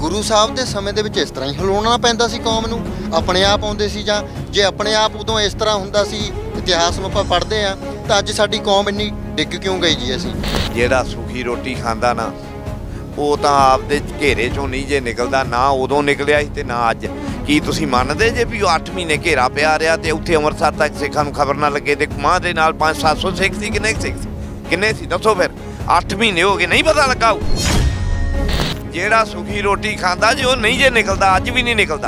ਗੁਰੂ ਸਾਹਿਬ ਦੇ ਸਮੇਂ ਦੇ ਵਿੱਚ ਇਸ ਤਰ੍ਹਾਂ ਹੀ ਹਿਲਾਉਣਾ ਪੈਂਦਾ ਸੀ ਕੌਮ ਨੂੰ, ਆਪਣੇ ਆਪ ਆਉਂਦੇ ਸੀ, ਜਾਂ ਜੇ ਆਪਣੇ ਆਪ ਉਦੋਂ ਇਸ ਤਰ੍ਹਾਂ ਹੁੰਦਾ ਸੀ, ਇਤਿਹਾਸ ਨੂੰ ਆਪਾਂ ਪੜ੍ਹਦੇ ਹਾਂ, ਤਾਂ ਅੱਜ ਸਾਡੀ ਕੌਮ ਇੰਨੀ ਡਿੱਗ ਕਿਉਂ ਗਈ ਜੀ? ਅਸੀਂ ਜਿਹੜਾ ਸੁਖੀ ਰੋਟੀ ਖਾਂਦਾ ਨਾ, ਉਹ ਤਾਂ ਆਪਦੇ ਘੇਰੇ ਚੋਂ ਨਹੀਂ ਜੇ ਨਿਕਲਦਾ, ਨਾ ਉਦੋਂ ਨਿਕਲਿਆ ਸੀ ਤੇ ਨਾ ਅੱਜ। ਕੀ ਤੁਸੀਂ ਮੰਨਦੇ ਜੇ ਵੀ ਉਹ 8 ਮਹੀਨੇ ਘੇਰਾ ਪਿਆ ਰਿਹਾ ਤੇ ਉੱਥੇ ਅੰਮ੍ਰਿਤਸਰ ਤੱਕ ਸਿੱਖਾਂ ਨੂੰ ਖਬਰ ਨਾ ਲੱਗੇ, ਤੇ ਮਾਂ ਦੇ ਨਾਲ 500-700 ਸਿੱਖ ਸੀ? ਕਿੰਨੇ ਸਿੱਖ ਸੀ? ਕਿੰਨੇ ਸੀ ਦੱਸੋ ਫਿਰ? 8 ਮਹੀਨੇ ਹੋ ਗਏ, ਨਹੀਂ ਪਤਾ ਲੱਗਾ? ਜਿਹੜਾ ਸੁਖੀ ਰੋਟੀ ਖਾਂਦਾ ਜੇ ਉਹ ਨਹੀਂ ਜੇ ਨਿਕਲਦਾ, ਅੱਜ ਵੀ ਨਹੀਂ ਨਿਕਲਦਾ।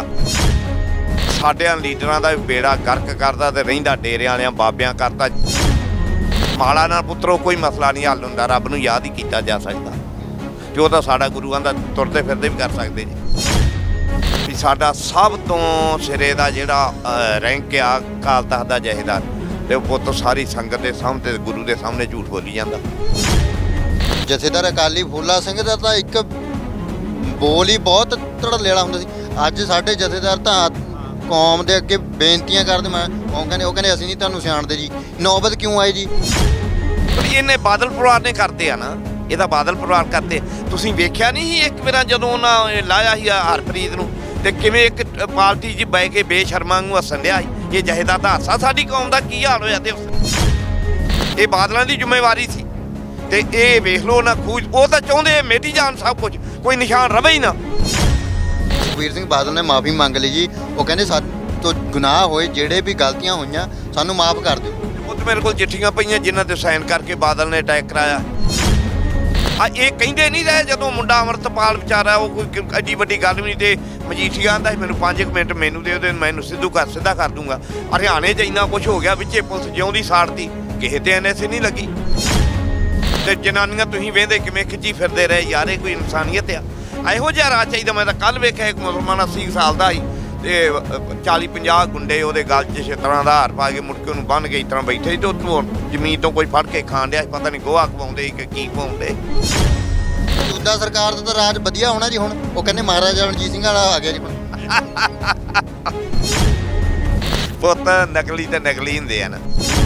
ਸਾਡਿਆਂ ਲੀਡਰਾਂ ਦਾ ਬੇੜਾ ਗਰਕ ਕਰਦਾ ਤੇ ਰਹਿੰਦਾ ਡੇਰਿਆਂ ਵਾਲਿਆਂ ਬਾਬਿਆਂ ਕਰਤਾ। ਮਾਲਾ ਨਾਲ ਪੁੱਤਰੋ ਕੋਈ ਮਸਲਾ ਨਹੀਂ ਹੱਲ ਹੁੰਦਾ, ਰੱਬ ਨੂੰ ਯਾਦ ਹੀ ਕੀਤਾ ਜਾ ਸਕਦਾ, ਤੇ ਉਹ ਤਾਂ ਸਾਡਾ ਗੁਰੂਆਂ ਦਾ ਤੁਰਦੇ ਫਿਰਦੇ ਵੀ ਕਰ ਸਕਦੇ ਜੀ। ਵੀ ਸਾਡਾ ਸਭ ਤੋਂ ਸਿਰੇ ਦਾ ਜਿਹੜਾ ਰੈਂਕ ਆ ਅਕਾਲ ਤਖ਼ਤ ਦਾ ਜਥੇਦਾਰ, ਤੇ ਉਹ ਪੁੱਤ ਸਾਰੀ ਸੰਗਤ ਦੇ ਸਾਹਮਣੇ ਤੇ ਗੁਰੂ ਦੇ ਸਾਹਮਣੇ ਝੂਠ ਬੋਲੀ ਜਾਂਦਾ। ਜਥੇਦਾਰ ਅਕਾਲੀ ਫੂਲਾ ਸਿੰਘ ਦਾ ਤਾਂ ਇੱਕ ਬੋਲ ਹੀ ਬਹੁਤ ਧੜਲੇਲਾ ਹੁੰਦਾ ਸੀ। ਅੱਜ ਸਾਡੇ ਜਥੇਦਾਰ ਤਾਂ ਕੌਮ ਦੇ ਅੱਗੇ ਬੇਨਤੀਆਂ ਕਰਦੇ, ਉਹ ਕਹਿੰਦੇ ਅਸੀਂ ਨਹੀਂ ਤੁਹਾਨੂੰ ਸਿਆਣਦੇ ਜੀ। ਨੌਬਤ ਕਿਉਂ ਆਈ ਜੀ? ਇਹਨੇ ਬਾਦਲ ਪਰਿਵਾਰ ਨੇ ਕਰਦੇ ਆ ਨਾ, ਇਹਦਾ ਬਾਦਲ ਪਰਿਵਾਰ ਕਰਦੇ। ਤੁਸੀਂ ਵੇਖਿਆ ਨਹੀਂ ਸੀ ਇੱਕ ਵਾਰ ਜਦੋਂ ਉਹਨਾਂ ਲਾਇਆ ਸੀ ਹਰਪ੍ਰੀਤ ਨੂੰ, ਤੇ ਕਿਵੇਂ ਇੱਕ ਪਾਰਟੀ 'ਚ ਬਹਿ ਕੇ ਬੇਸ਼ਰਮਾਂ ਨੂੰ ਹੱਸਣ ਡਿਆ ਸੀ। ਇਹ ਜਥੇਦਾਰ ਦਾ ਹਾਸਾ ਸਾਡੀ ਕੌਮ ਦਾ ਕੀ ਹਾਲ ਹੋਇਆ? ਤੇ ਇਹ ਬਾਦਲਾਂ ਦੀ ਜ਼ਿੰਮੇਵਾਰੀ ਸੀ, ਤੇ ਇਹ ਵੇਖ ਲਓ ਨਾ ਖੂਜ, ਉਹ ਤਾਂ ਚਾਹੁੰਦੇ ਮੇਟੀ ਜਾਣ ਸਭ ਕੁਝ, ਕੋਈ ਨਿਸ਼ਾਨ ਰਵੇ ਹੀ ਨਾ। ਸੁਖਬੀਰ ਸਿੰਘ ਬਾਦਲ ਨੇ ਮਾਫੀ ਮੰਗ ਲਈ ਜੀ। ਉਹ ਕਹਿੰਦੇ ਸਾਡੇ ਤੋਂ ਗੁਨਾਹ ਹੋਏ, ਜਿਹੜੇ ਵੀ ਗਲਤੀਆਂ ਹੋਈਆਂ ਸਾਨੂੰ ਮਾਫ ਕਰ ਦਿਓ। ਉਹ ਤਾਂ ਮੇਰੇ ਕੋਲ ਚਿੱਠੀਆਂ ਪਈਆਂ ਜਿਨ੍ਹਾਂ ਤੇ ਸਾਈਨ ਕਰਕੇ ਬਾਦਲ ਨੇ ਅਟੈਕ ਕਰਾਇਆ। ਇਹ ਕਹਿੰਦੇ ਨਹੀਂ ਰਹੇ ਜਦੋਂ ਮੁੰਡਾ ਅੰਮ੍ਰਿਤਪਾਲ ਵਿਚਾਰਾ, ਉਹ ਕੋਈ ਐਡੀ ਵੱਡੀ ਗੱਲ ਵੀ ਨਹੀਂ, ਤੇ ਮਜੀਠੀਆ ਆਂਦਾ ਸੀ ਮੈਨੂੰ 5 ਮਿੰਟ ਮੈਨੂੰ ਦੇ ਉਹਦੇ, ਮੈਨੂੰ ਸਿੱਧਾ ਕਰ ਦੂੰਗਾ। ਹਰਿਆਣੇ 'ਚ ਇੰਨਾ ਕੁਛ ਹੋ ਗਿਆ, ਵਿੱਚੇ ਪੁਲਿਸ ਜਿਉਂਦੀ ਸਾੜਤੀ, ਕਿਸੇ ਤੇ NSA ਨਹੀਂ ਲੱਗੀ। ਤੇ ਜਨਾਨੀਆਂ ਤੁਸੀਂ ਵੇਖਦੇ ਕਿਵੇਂ ਖਿੱਚੀ ਫਿਰਦੇ ਰਹੇ ਯਾਰ, ਇਹ ਕੋਈ ਇਨਸਾਨੀਅਤ ਆ? ਇਹੋ ਜਿਹਾ ਰਾਜ ਚਾਹੀਦਾ। ਮੈਂ ਤਾਂ ਕੱਲ੍ਹ ਵੇਖਿਆ ਇੱਕ ਮੁਸਲਮਾਨ 80 ਸਾਲ ਦਾ ਸੀ, ਤੇ 40-50 ਗੁੰਡੇ ਉਹਦੇ ਗਲ 'ਚ ਛਿੱਤਰਾਂ ਦਾ ਹਾਰ ਪਾ ਕੇ ਮੁੜ ਕੇ ਉਹਨੂੰ ਬੰਨ੍ਹ ਕੇ ਇਸ ਤਰ੍ਹਾਂ ਬੈਠੇ ਸੀ, ਤੇ ਉੱਥੋਂ ਜ਼ਮੀਨ ਤੋਂ ਕੋਈ ਫੜ ਕੇ ਖਾਣ ਡਿਆ, ਪਤਾ ਨਹੀਂ ਗੋਹਾ ਖਵਾਉਂਦੇ ਕਿ ਕੀ ਖਵਾਉਂਦੇ। ਮੌਜੂਦਾ ਸਰਕਾਰ ਦਾ ਤਾਂ ਰਾਜ ਵਧੀਆ ਹੋਣਾ ਜੀ। ਹੁਣ ਉਹ ਕਹਿੰਦੇ ਮਹਾਰਾਜਾ ਰਣਜੀਤ ਸਿੰਘ ਵਾਲਾ ਆ ਗਿਆ ਜੀ। ਹੁਣ ਪੁੱਤ ਨਕਲੀ ਤੇ ਨਕਲੀ ਹੁੰਦੇ ਆ ਨਾ।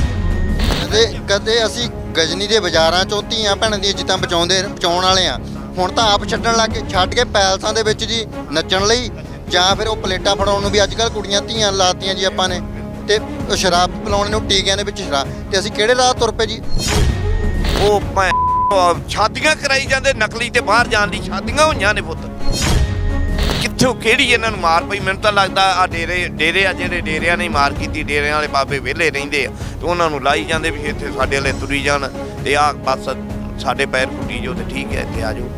ਕਦੇ ਅਸੀਂ ਗਜਨੀ ਦੇ ਬਾਜ਼ਾਰਾਂ 'ਚੋਂ ਧੀਆਂ ਭੈਣਾਂ ਦੀਆਂ ਇੱਜ਼ਤਾਂ ਬਚਾਉਣ ਵਾਲੇ ਆ, ਹੁਣ ਤਾਂ ਆਪ ਛੱਡ ਕੇ ਪੈਲਸਾਂ ਦੇ ਵਿੱਚ ਜੀ ਨੱਚਣ ਲਈ, ਜਾਂ ਫਿਰ ਉਹ ਪਲੇਟਾਂ ਫੜਾਉਣ ਨੂੰ ਵੀ ਅੱਜ ਕੱਲ੍ਹ ਕੁੜੀਆਂ ਧੀਆਂ ਲਾਤੀਆਂ ਜੀ ਆਪਾਂ ਨੇ, ਤੇ ਸ਼ਰਾਬ ਪਿਲਾਉਣ ਨੂੰ ਟੀਕਿਆਂ ਦੇ ਵਿੱਚ ਸ਼ਰਾਬ। ਤੇ ਅਸੀਂ ਕਿਹੜੇ ਰਾਹ ਤੁਰ ਪਏ ਜੀ? ਉਹ ਸ਼ਾਦੀਆਂ ਕਰਾਈ ਜਾਂਦੇ ਨਕਲੀ, ਤੇ ਬਾਹਰ ਜਾਣ ਦੀ ਸ਼ਾਦੀਆਂ ਹੋਈਆਂ ਨੇ ਪੁੱਤ। ਕਿੱਥੋਂ ਕਿਹੜੀ ਇਹਨਾਂ ਨੂੰ ਮਾਰ ਪਈ? ਮੈਨੂੰ ਤਾਂ ਲੱਗਦਾ ਆ ਡੇਰੇ ਆ, ਜਿਹੜੇ ਡੇਰਿਆਂ ਨੇ ਮਾਰ ਕੀਤੀ, ਡੇਰਿਆਂ ਵਾਲੇ ਬਾਬੇ ਵਿਹਲੇ ਰਹਿੰਦੇ ਆ, ਤੇ ਉਹਨਾਂ ਨੂੰ ਲਾਈ ਜਾਂਦੇ ਵੀ ਇੱਥੇ ਸਾਡੇ ਵਾਲੇ ਤੁਰੀ ਜਾਣ, ਤੇ ਆਹ ਬਸ ਸਾਡੇ ਪੈਰ ਫੁੱਟੀ ਜਾਓ, ਤੇ ਠੀਕ ਹੈ ਇੱਥੇ ਆ ਜਾਓ।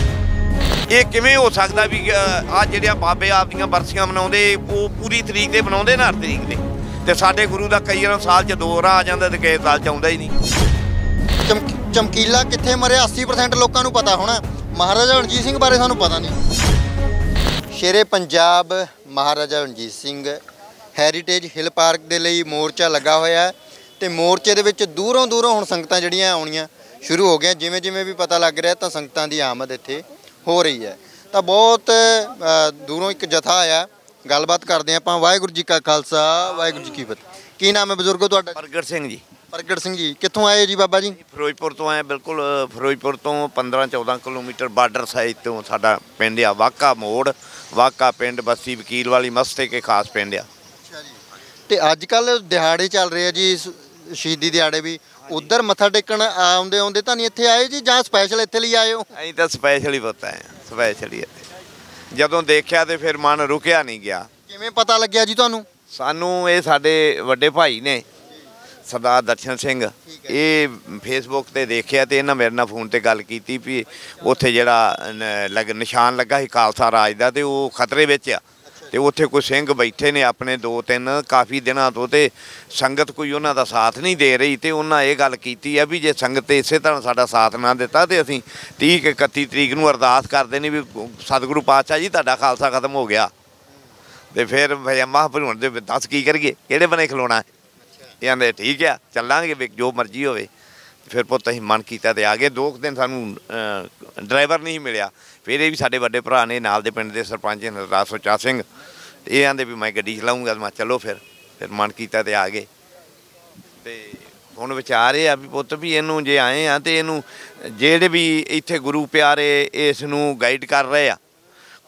ਇਹ ਕਿਵੇਂ ਹੋ ਸਕਦਾ ਵੀ ਆਹ ਜਿਹੜਿਆਂ ਬਾਬੇ ਆਪਦੀਆਂ ਬਰਸੀਆਂ ਮਨਾਉਂਦੇ, ਉਹ ਪੂਰੀ ਤਰੀਕ ਦੇ ਮਨਾਉਂਦੇ ਨਾ, 8 ਤਰੀਕ ਦੇ, ਤੇ ਸਾਡੇ ਗੁਰੂ ਦਾ ਕਈ ਵਾਰ ਸਾਲ 'ਚ 2 ਵਾਰ ਆ ਜਾਂਦਾ, ਤੇ ਕਈ ਸਾਲ 'ਚ ਆਉਂਦਾ ਹੀ ਨਹੀਂ। ਚਮਕੀਲਾ ਕਿੱਥੇ ਮਰਿਆ 80% ਲੋਕਾਂ ਨੂੰ ਪਤਾ ਹੋਣਾ, ਮਹਾਰਾਜਾ ਰਣਜੀਤ ਸਿੰਘ ਬਾਰੇ ਸਾਨੂੰ ਪਤਾ ਨਹੀਂ। Shere Punjab Maharaja Ranjit Singh heritage hill park ਦੇ ਲਈ ਮੋਰਚਾ ਲੱਗਾ ਹੋਇਆ, ਤੇ ਮੋਰਚੇ ਦੇ ਵਿੱਚ ਦੂਰੋਂ ਹੁਣ ਸੰਗਤਾਂ ਜਿਹੜੀਆਂ ਆਉਣੀਆਂ ਸ਼ੁਰੂ ਹੋ ਗਈਆਂ। ਜਿਵੇਂ ਵੀ ਪਤਾ ਲੱਗ ਰਿਹਾ ਤਾਂ ਸੰਗਤਾਂ ਦੀ ਆਮਦ ਇੱਥੇ ਹੋ ਰਹੀ ਹੈ। ਤਾਂ ਬਹੁਤ ਦੂਰੋਂ ਇੱਕ ਜਥਾ ਆਇਆ, ਗੱਲਬਾਤ ਕਰਦੇ ਆਪਾਂ। ਵਾਹਿਗੁਰੂ ਜੀ ਕਾ ਖਾਲਸਾ, ਵਾਹਿਗੁਰੂ ਜੀ ਕੀ ਫਤਿਹ। ਕੀ ਨਾਮ ਹੈ ਬਜ਼ੁਰਗੋ ਤੁਹਾਡਾ? ਪ੍ਰਗਟ ਸਿੰਘ ਜੀ। ਪ੍ਰਗਟ ਸਿੰਘ ਜੀ, ਕਿੱਥੋਂ ਆਏ ਜੀ ਬਾਬਾ ਜੀ? ਫਿਰੋਜ਼ਪੁਰ ਤੋਂ ਆਏ, ਬਿਲਕੁਲ ਫਿਰੋਜ਼ਪੁਰ ਤੋਂ 15-14 ਕਿਲੋਮੀਟਰ ਬਾਰਡਰ ਸਾਈਡ ਤੋਂ ਸਾਡਾ ਪਿੰਡ ਆ, ਵਾਕਾ ਮੋੜ, ਵਾਕਾ ਪਿੰਡ, ਬਸਤੀ ਵਕੀਲ ਵਾਲੀ ਮਸਤੇ ਕੇ ਖਾਸ ਪਿੰਡ ਆ। ਅੱਛਾ ਜੀ। ਤੇ ਅੱਜ ਕੱਲ੍ਹ ਦਿਹਾੜੇ ਚੱਲ ਰਹੇ ਆ ਜੀ, ਸ਼ਹੀਦੀ ਦਿਹਾੜੇ ਵੀ, ਉੱਧਰ ਮੱਥਾ ਟੇਕਣ ਆਉਂਦੇ ਤਾਂ ਨਹੀਂ ਇੱਥੇ ਆਏ ਜੀ, ਜਾਂ ਸਪੈਸ਼ਲ ਇੱਥੇ ਲਈ ਆਏ ਹੋ? ਅਸੀਂ ਤਾਂ ਸਪੈਸ਼ਲ ਹੀ ਪਤਾ ਹੈ, ਸਪੈਸ਼ਲ ਹੀ ਇੱਥੇ ਜਦੋਂ ਦੇਖਿਆ ਤੇ ਫਿਰ ਮਨ ਰੁਕਿਆ ਨਹੀਂ ਗਿਆ। ਕਿਵੇਂ ਪਤਾ ਲੱਗਿਆ ਜੀ ਤੁਹਾਨੂੰ? ਸਾਨੂੰ ਇਹ ਸਾਡੇ ਵੱਡੇ ਭਾਈ ਨੇ ਸਰਦਾਰ ਦਰਸ਼ਨ ਸਿੰਘ, ਇਹ ਫੇਸਬੁੱਕ 'ਤੇ ਦੇਖਿਆ, ਤੇ ਇਹਨਾਂ ਮੇਰੇ ਨਾਲ ਫੋਨ 'ਤੇ ਗੱਲ ਕੀਤੀ ਵੀ ਉੱਥੇ ਜਿਹੜਾ ਨਿਸ਼ਾਨ ਲੱਗਾ ਸੀ ਖਾਲਸਾ ਰਾਜ ਦਾ, ਤੇ ਉਹ ਖਤਰੇ ਵਿੱਚ ਆ, ਤੇ ਉੱਥੇ ਕੋਈ ਸਿੰਘ ਬੈਠੇ ਨੇ ਆਪਣੇ 2-3 ਕਾਫੀ ਦਿਨਾਂ ਤੋਂ, ਤੇ ਸੰਗਤ ਕੋਈ ਉਹਨਾਂ ਦਾ ਸਾਥ ਨਹੀਂ ਦੇ ਰਹੀ। ਤੇ ਉਹਨਾਂ ਇਹ ਗੱਲ ਕੀਤੀ ਆ ਵੀ ਜੇ ਸੰਗਤ ਇਸੇ ਤਰ੍ਹਾਂ ਸਾਡਾ ਸਾਥ ਨਾ ਦਿੱਤਾ, ਤੇ ਅਸੀਂ 30-31 ਤਰੀਕ ਨੂੰ ਅਰਦਾਸ ਕਰਦੇ ਨੇ ਵੀ ਸਤਿਗੁਰੂ ਪਾਤਸ਼ਾਹ ਜੀ ਤੁਹਾਡਾ ਖਾਲਸਾ ਖਤਮ ਹੋ ਗਿਆ। ਤੇ ਫਿਰ ਮਹਾਂਪੁਰਖ ਦੇ ਦੱਸ ਕੀ ਕਰੀਏ, ਕਿਹੜੇ ਬਣੇ ਖਲੋਣਾ? ਇਹ ਆਂਦੇ ਠੀਕ ਆ, ਚੱਲਾਂਗੇ ਵੀ ਜੋ ਮਰਜ਼ੀ ਹੋਵੇ। ਫਿਰ ਪੁੱਤ ਅਸੀਂ ਮਨ ਕੀਤਾ ਤੇ ਆ ਗਏ। 2 ਦਿਨ ਸਾਨੂੰ ਡਰਾਈਵਰ ਨਹੀਂ ਮਿਲਿਆ, ਫਿਰ ਇਹ ਵੀ ਸਾਡੇ ਵੱਡੇ ਭਰਾ ਨੇ ਨਾਲ ਦੇ ਪਿੰਡ ਦੇ ਸਰਪੰਚ ਸਰਦਾਰ ਸੁੱਚਾ ਸਿੰਘ, ਇਹ ਆਂਦੇ ਵੀ ਮੈਂ ਗੱਡੀ ਚਲਾਊਂਗਾ। ਮੈਂ ਚਲੋ ਫਿਰ ਮਨ ਕੀਤਾ ਤੇ ਆ ਗਏ। ਤੇ ਹੁਣ ਵਿਚਾਰ ਇਹ ਆ ਵੀ ਪੁੱਤ ਵੀ ਇਹਨੂੰ ਜੇ ਆਏ ਆ, ਤੇ ਇਹਨੂੰ ਜਿਹੜੇ ਵੀ ਇੱਥੇ ਗੁਰੂ ਪਿਆਰੇ ਇਸ ਨੂੰ ਗਾਈਡ ਕਰ ਰਹੇ ਆ,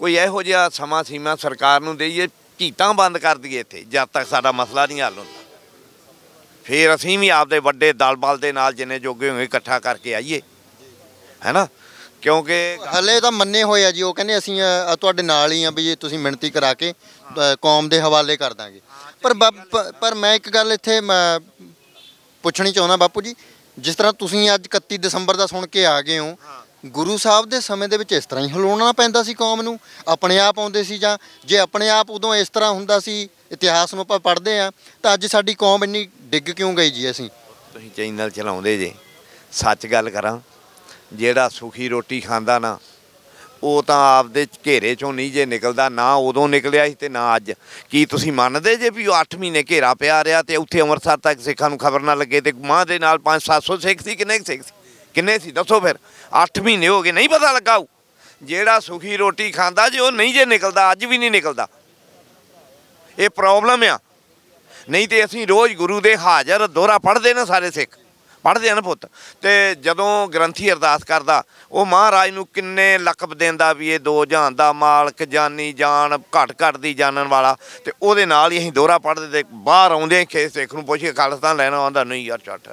ਕੋਈ ਇਹੋ ਜਿਹਾ ਸਮਾਂ ਸੀਮਾ ਸਰਕਾਰ ਨੂੰ ਦੇਈਏ, ਝੀਟਾਂ ਬੰਦ ਕਰ ਦਈਏ ਇੱਥੇ ਜਦ ਤੱਕ ਸਾਡਾ ਮਸਲਾ ਨਹੀਂ ਹੱਲ ਹੁੰਦਾ। ਫਿਰ ਅਸੀਂ ਵੀ ਆਪਦੇ ਵੱਡੇ ਦਲ ਬਲ ਦੇ ਨਾਲ ਜਿੰਨੇ ਜੋਗੇ ਹੋਏ ਇਕੱਠਾ ਕਰਕੇ ਆਈਏ, ਹੈ ਨਾ, ਕਿਉਂਕਿ ਹਲੇ ਤਾਂ ਮੰਨੇ ਹੋਏ ਆ ਜੀ। ਉਹ ਕਹਿੰਦੇ ਅਸੀਂ ਤੁਹਾਡੇ ਨਾਲ ਹੀ ਆ ਵੀ ਜੇ ਤੁਸੀਂ ਮਿਹਨਤੀ ਕਰਾ ਕੇ ਕੌਮ ਦੇ ਹਵਾਲੇ ਕਰ ਦਾਂਗੇ। ਪਰ ਮੈਂ ਇੱਕ ਗੱਲ ਇੱਥੇ ਪੁੱਛਣੀ ਚਾਹੁੰਦਾ ਬਾਪੂ ਜੀ, ਜਿਸ ਤਰ੍ਹਾਂ ਤੁਸੀਂ ਅੱਜ 31 ਦਸੰਬਰ ਦਾ ਸੁਣ ਕੇ ਆ ਗਏ ਹੋ, ਗੁਰੂ ਸਾਹਿਬ ਦੇ ਸਮੇਂ ਦੇ ਵਿੱਚ ਇਸ ਤਰ੍ਹਾਂ ਹੀ ਹਿਲਾਉਣਾ ਪੈਂਦਾ ਸੀ ਕੌਮ ਨੂੰ, ਆਪਣੇ ਆਪ ਆਉਂਦੇ ਸੀ, ਜਾਂ ਜੇ ਆਪਣੇ ਆਪ ਉਦੋਂ ਇਸ ਤਰ੍ਹਾਂ ਹੁੰਦਾ ਸੀ, ਇਤਿਹਾਸ ਨੂੰ ਆਪਾਂ ਪੜ੍ਹਦੇ ਆ, ਤਾਂ ਅੱਜ ਸਾਡੀ ਕੌਮ ਇੰਨੀ ਡਿੱਗ ਕਿਉਂ ਗਈ ਜੀ? ਅਸੀਂ ਤੁਸੀਂ ਚੈਨਲ ਚਲਾਉਂਦੇ ਜੇ, ਸੱਚ ਗੱਲ ਕਰਾਂ, ਜਿਹੜਾ ਸੁਖੀ ਰੋਟੀ ਖਾਂਦਾ ਨਾ ਉਹ ਤਾਂ ਆਪਦੇ ਘੇਰੇ ਚੋਂ ਨਹੀਂ ਜੇ ਨਿਕਲਦਾ, ਨਾ ਉਦੋਂ ਨਿਕਲਿਆ ਸੀ ਤੇ ਨਾ ਅੱਜ। ਕੀ ਤੁਸੀਂ ਮੰਨਦੇ ਜੇ ਵੀ ਉਹ 8 ਮਹੀਨੇ ਘੇਰਾ ਪਿਆ ਰਿਹਾ ਤੇ ਉੱਥੇ ਅੰਮ੍ਰਿਤਸਰ ਤੱਕ ਸਿੱਖਾਂ ਨੂੰ ਖਬਰ ਨਾ ਲੱਗੇ, ਤੇ ਮਾਂ ਦੇ ਨਾਲ 500-700 ਸਿੱਖ ਸੀ? ਕਿੰਨੇ ਸਿੱਖ ਸੀ, ਕਿੰਨੇ ਸੀ ਦੱਸੋ? ਫਿਰ 8 ਮਹੀਨੇ ਹੋ ਗਏ, ਨਹੀਂ ਪਤਾ ਲੱਗਾ? ਜਿਹੜਾ ਸੁਖੀ ਰੋਟੀ ਖਾਂਦਾ ਜੇ ਉਹ ਨਹੀਂ ਜੇ ਨਿਕਲਦਾ, ਅੱਜ ਵੀ ਨਹੀਂ ਨਿਕਲਦਾ। ਇਹ ਪ੍ਰੋਬਲਮ ਆ। ਨਹੀਂ ਤੇ ਅਸੀਂ ਰੋਜ਼ ਗੁਰੂ ਦੇ ਹਾਜ਼ਰ ਦੋਹਰਾ ਪੜ੍ਹਦੇ ਨਾ, ਸਾਰੇ ਸਿੱਖ ਪੜ੍ਹਦੇ ਆ ਨਾ ਪੁੱਤ, ਤੇ ਜਦੋਂ ਗ੍ਰੰਥੀ ਅਰਦਾਸ ਕਰਦਾ ਉਹ ਮਹਾਰਾਜ ਨੂੰ ਕਿੰਨੇ ਲਕਬ ਦਿੰਦਾ ਵੀ ਇਹ ਦੋ ਜਹਾਨ ਦਾ ਮਾਲਕ, ਜਾਨੀ ਜਾਨ, ਘਟ ਘਟ ਦੀ ਜਾਣਨ ਵਾਲਾ, ਤੇ ਉਹਦੇ ਨਾਲ ਹੀ ਅਸੀਂ ਦੋਹਰਾ ਪੜ੍ਹਦੇ। ਤੇ ਬਾਹਰ ਆਉਂਦੇ ਕਿਸੇ ਸਿੱਖ ਨੂੰ ਪੁੱਛੀਏ ਖਾਲਿਸਤਾਨ ਲੈਣਾ, ਆਉਂਦਾ ਨਹੀਂ ਯਾਰ ਛੱਡ।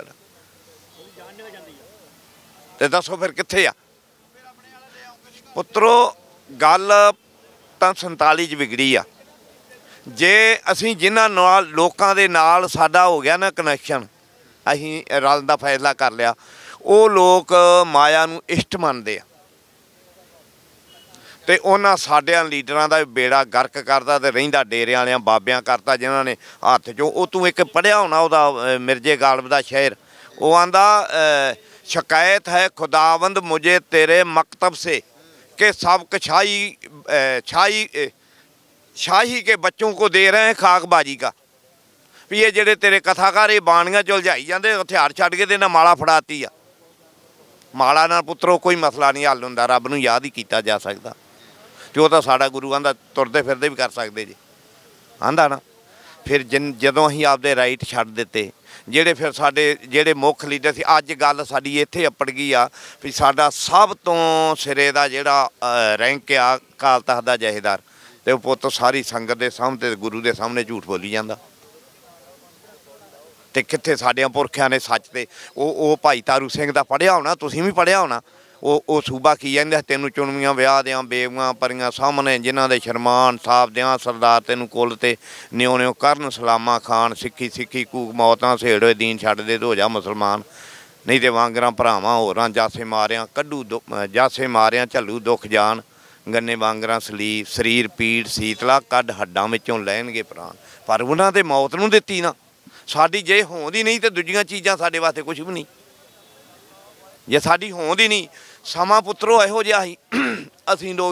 ਤੇ ਦੱਸੋ ਫਿਰ ਕਿੱਥੇ ਆ ਪੁੱਤਰੋ? ਗੱਲ ਤਾਂ 47 'ਚ ਵਿਗੜੀ ਆ। ਜੇ ਅਸੀਂ ਜਿਨ੍ਹਾਂ ਨਾਲ ਲੋਕਾਂ ਦੇ ਨਾਲ ਸਾਡਾ ਹੋ ਗਿਆ ਨਾ ਕਨੈਕਸ਼ਨ, ਅਸੀਂ ਰਲ ਦਾ ਫੈਸਲਾ ਕਰ ਲਿਆ, ਉਹ ਲੋਕ ਮਾਇਆ ਨੂੰ ਇਸ਼ਟ ਮੰਨਦੇ ਆ, ਤੇ ਉਹਨਾਂ ਸਾਡਿਆਂ ਲੀਡਰਾਂ ਦਾ ਬੇੜਾ ਗਰਕ ਕਰਦਾ ਤੇ ਰਹਿੰਦਾ ਡੇਰਿਆਂ ਵਾਲਿਆਂ ਬਾਬਿਆਂ ਕਰਤਾ, ਜਿਨ੍ਹਾਂ ਨੇ ਹੱਥ 'ਚੋਂ ਉਹ ਤੂੰ ਇੱਕ ਪੜ੍ਹਿਆ ਹੋਣਾ ਉਹਦਾ ਮਿਰਜ਼ੇ ਗਾਲਬ ਦਾ ਸ਼ਾਇਰ, ਉਹ ਆਂਦਾ ਸ਼ਿਕਾਇਤ ਹੈ ਖੁਦਾਵੰਦ ਮੁਝੇ ਤੇਰੇ ਮਕਤਬ ਸੇ ਕਿ सबक शाही के बच्चों को दे रहे हैं खाकबाजी का। भी ये ਜਿਹੜੇ ਤੇਰੇ ਕਥਾਕਾਰ ਇਹ ਬਾਣੀਆਂ ਚ ਉਲਝਾਈ ਜਾਂਦੇ, ਹਥਿਆਰ ਛੱਡ ਕੇ ਤੇ ਨਾ ਮਾਲਾ ਫੜਾਤੀ ਆ। ਮਾਲਾ ਨਾਲ ਪੁੱਤਰੋ ਕੋਈ ਮਸਲਾ ਨਹੀਂ ਹੱਲ ਹੁੰਦਾ, ਰੱਬ ਨੂੰ ਯਾਦ ਹੀ ਕੀਤਾ ਜਾ ਸਕਦਾ, ਤੇ ਉਹ ਤਾਂ ਸਾਡਾ ਗੁਰੂ ਆਂਦਾ ਤੁਰਦੇ ਫਿਰਦੇ ਵੀ ਕਰ ਸਕਦੇ ਜੀ, ਆਂਦਾ ਨਾ। ਫਿਰ ਜਦੋਂ ਅਸੀਂ ਆਪਦੇ ਰਾਈਟ ਛੱਡ ਦਿੱਤੇ, ਜਿਹੜੇ ਫਿਰ ਸਾਡੇ ਜਿਹੜੇ ਮੁੱਖ ਲੀਡਰ ਸੀ, ਅੱਜ ਗੱਲ ਸਾਡੀ ਇੱਥੇ ਅੱਪੜ ਗਈ ਆ ਵੀ ਸਾਡਾ ਸਭ ਤੋਂ ਸਿਰੇ ਦਾ ਜਿਹੜਾ ਰੈਂਕ ਆ ਅਕਾਲ ਤਖ਼ਤ ਦਾ ਜਥੇਦਾਰ, ਤੇ ਉਹ ਪੁੱਤ ਸਾਰੀ ਸੰਗਤ ਦੇ ਸਾਹਮਣੇ ਗੁਰੂ ਦੇ ਸਾਹਮਣੇ ਝੂਠ ਬੋਲੀ ਜਾਂਦਾ। ਤੇ ਕਿੱਥੇ ਸਾਡਿਆਂ ਪੁਰਖਿਆਂ ਨੇ ਸੱਚ ਤੇ ਉਹ ਭਾਈ ਤਾਰੂ ਸਿੰਘ ਦਾ ਪੜ੍ਹਿਆ ਹੋਣਾ, ਤੁਸੀਂ ਵੀ ਪੜ੍ਹਿਆ ਹੋਣਾ, ਉਹ ਸੂਬਾ ਕੀ ਕਹਿੰਦਾ, ਤੈਨੂੰ ਚੁਣਵੀਆਂ ਵਿਆਹ ਦਿਆਂ ਬੇਵੀਆਂ ਪਰੀਆਂ ਸਾਹਮਣੇ, ਜਿਨ੍ਹਾਂ ਦੇ ਸ਼ਰਮਾਨ ਸਾਫ ਦਿਆਂ ਸਰਦਾਰ, ਤੈਨੂੰ ਕੁੱਲ ਤੇ ਨਿਉ ਨਿਉ ਕਰਨ ਸਲਾਮਾਂ ਖਾਨ, ਸਿੱਖੀ ਸਿੱਖੀ ਕੂਕ ਮੌਤਾਂ ਸੇੜ ਹੋਏ ਦੀਨ ਛੱਡ ਦੇ ਹੋ ਜਾ ਮੁਸਲਮਾਨ, ਨਹੀਂ ਤੇ ਵਾਂਗਰਾਂ ਭਰਾਵਾਂ ਹੋਰਾਂ ਜਾਸੇ ਮਾਰਿਆਂ ਕੱਢੂ ਜਾਸੇ ਮਾਰਿਆਂ ਝੱਲੂ ਦੁੱਖ ਜਾਨ, ਗੰਨੇ ਵਾਂਗਰਾਂ ਸਰੀਰ ਪੀੜ ਸੀਤਲਾ ਕੱਢ ਹੱਡਾਂ ਵਿੱਚੋਂ ਲੈਣਗੇ ਪ੍ਰਾਣ। ਪਰ ਉਹਨਾਂ ਦੇ ਮੌਤ ਨੂੰ ਦਿੱਤੀ ਨਾ, ਸਾਡੀ ਜੇ ਹੋਂਦ ਹੀ ਨਹੀਂ ਤੇ ਦੂਜੀਆਂ ਚੀਜ਼ਾਂ ਸਾਡੇ ਵਾਸਤੇ ਕੁਝ ਵੀ ਨਹੀਂ। ਜੇ ਸਾਡੀ ਹੋਂਦ ਹੀ ਨਹੀਂ, ਸਮਾਂ ਪੁੱਤਰੋ ਇਹੋ ਜਿਹਾ ਸੀ, ਅਸੀਂ ਲੋਕ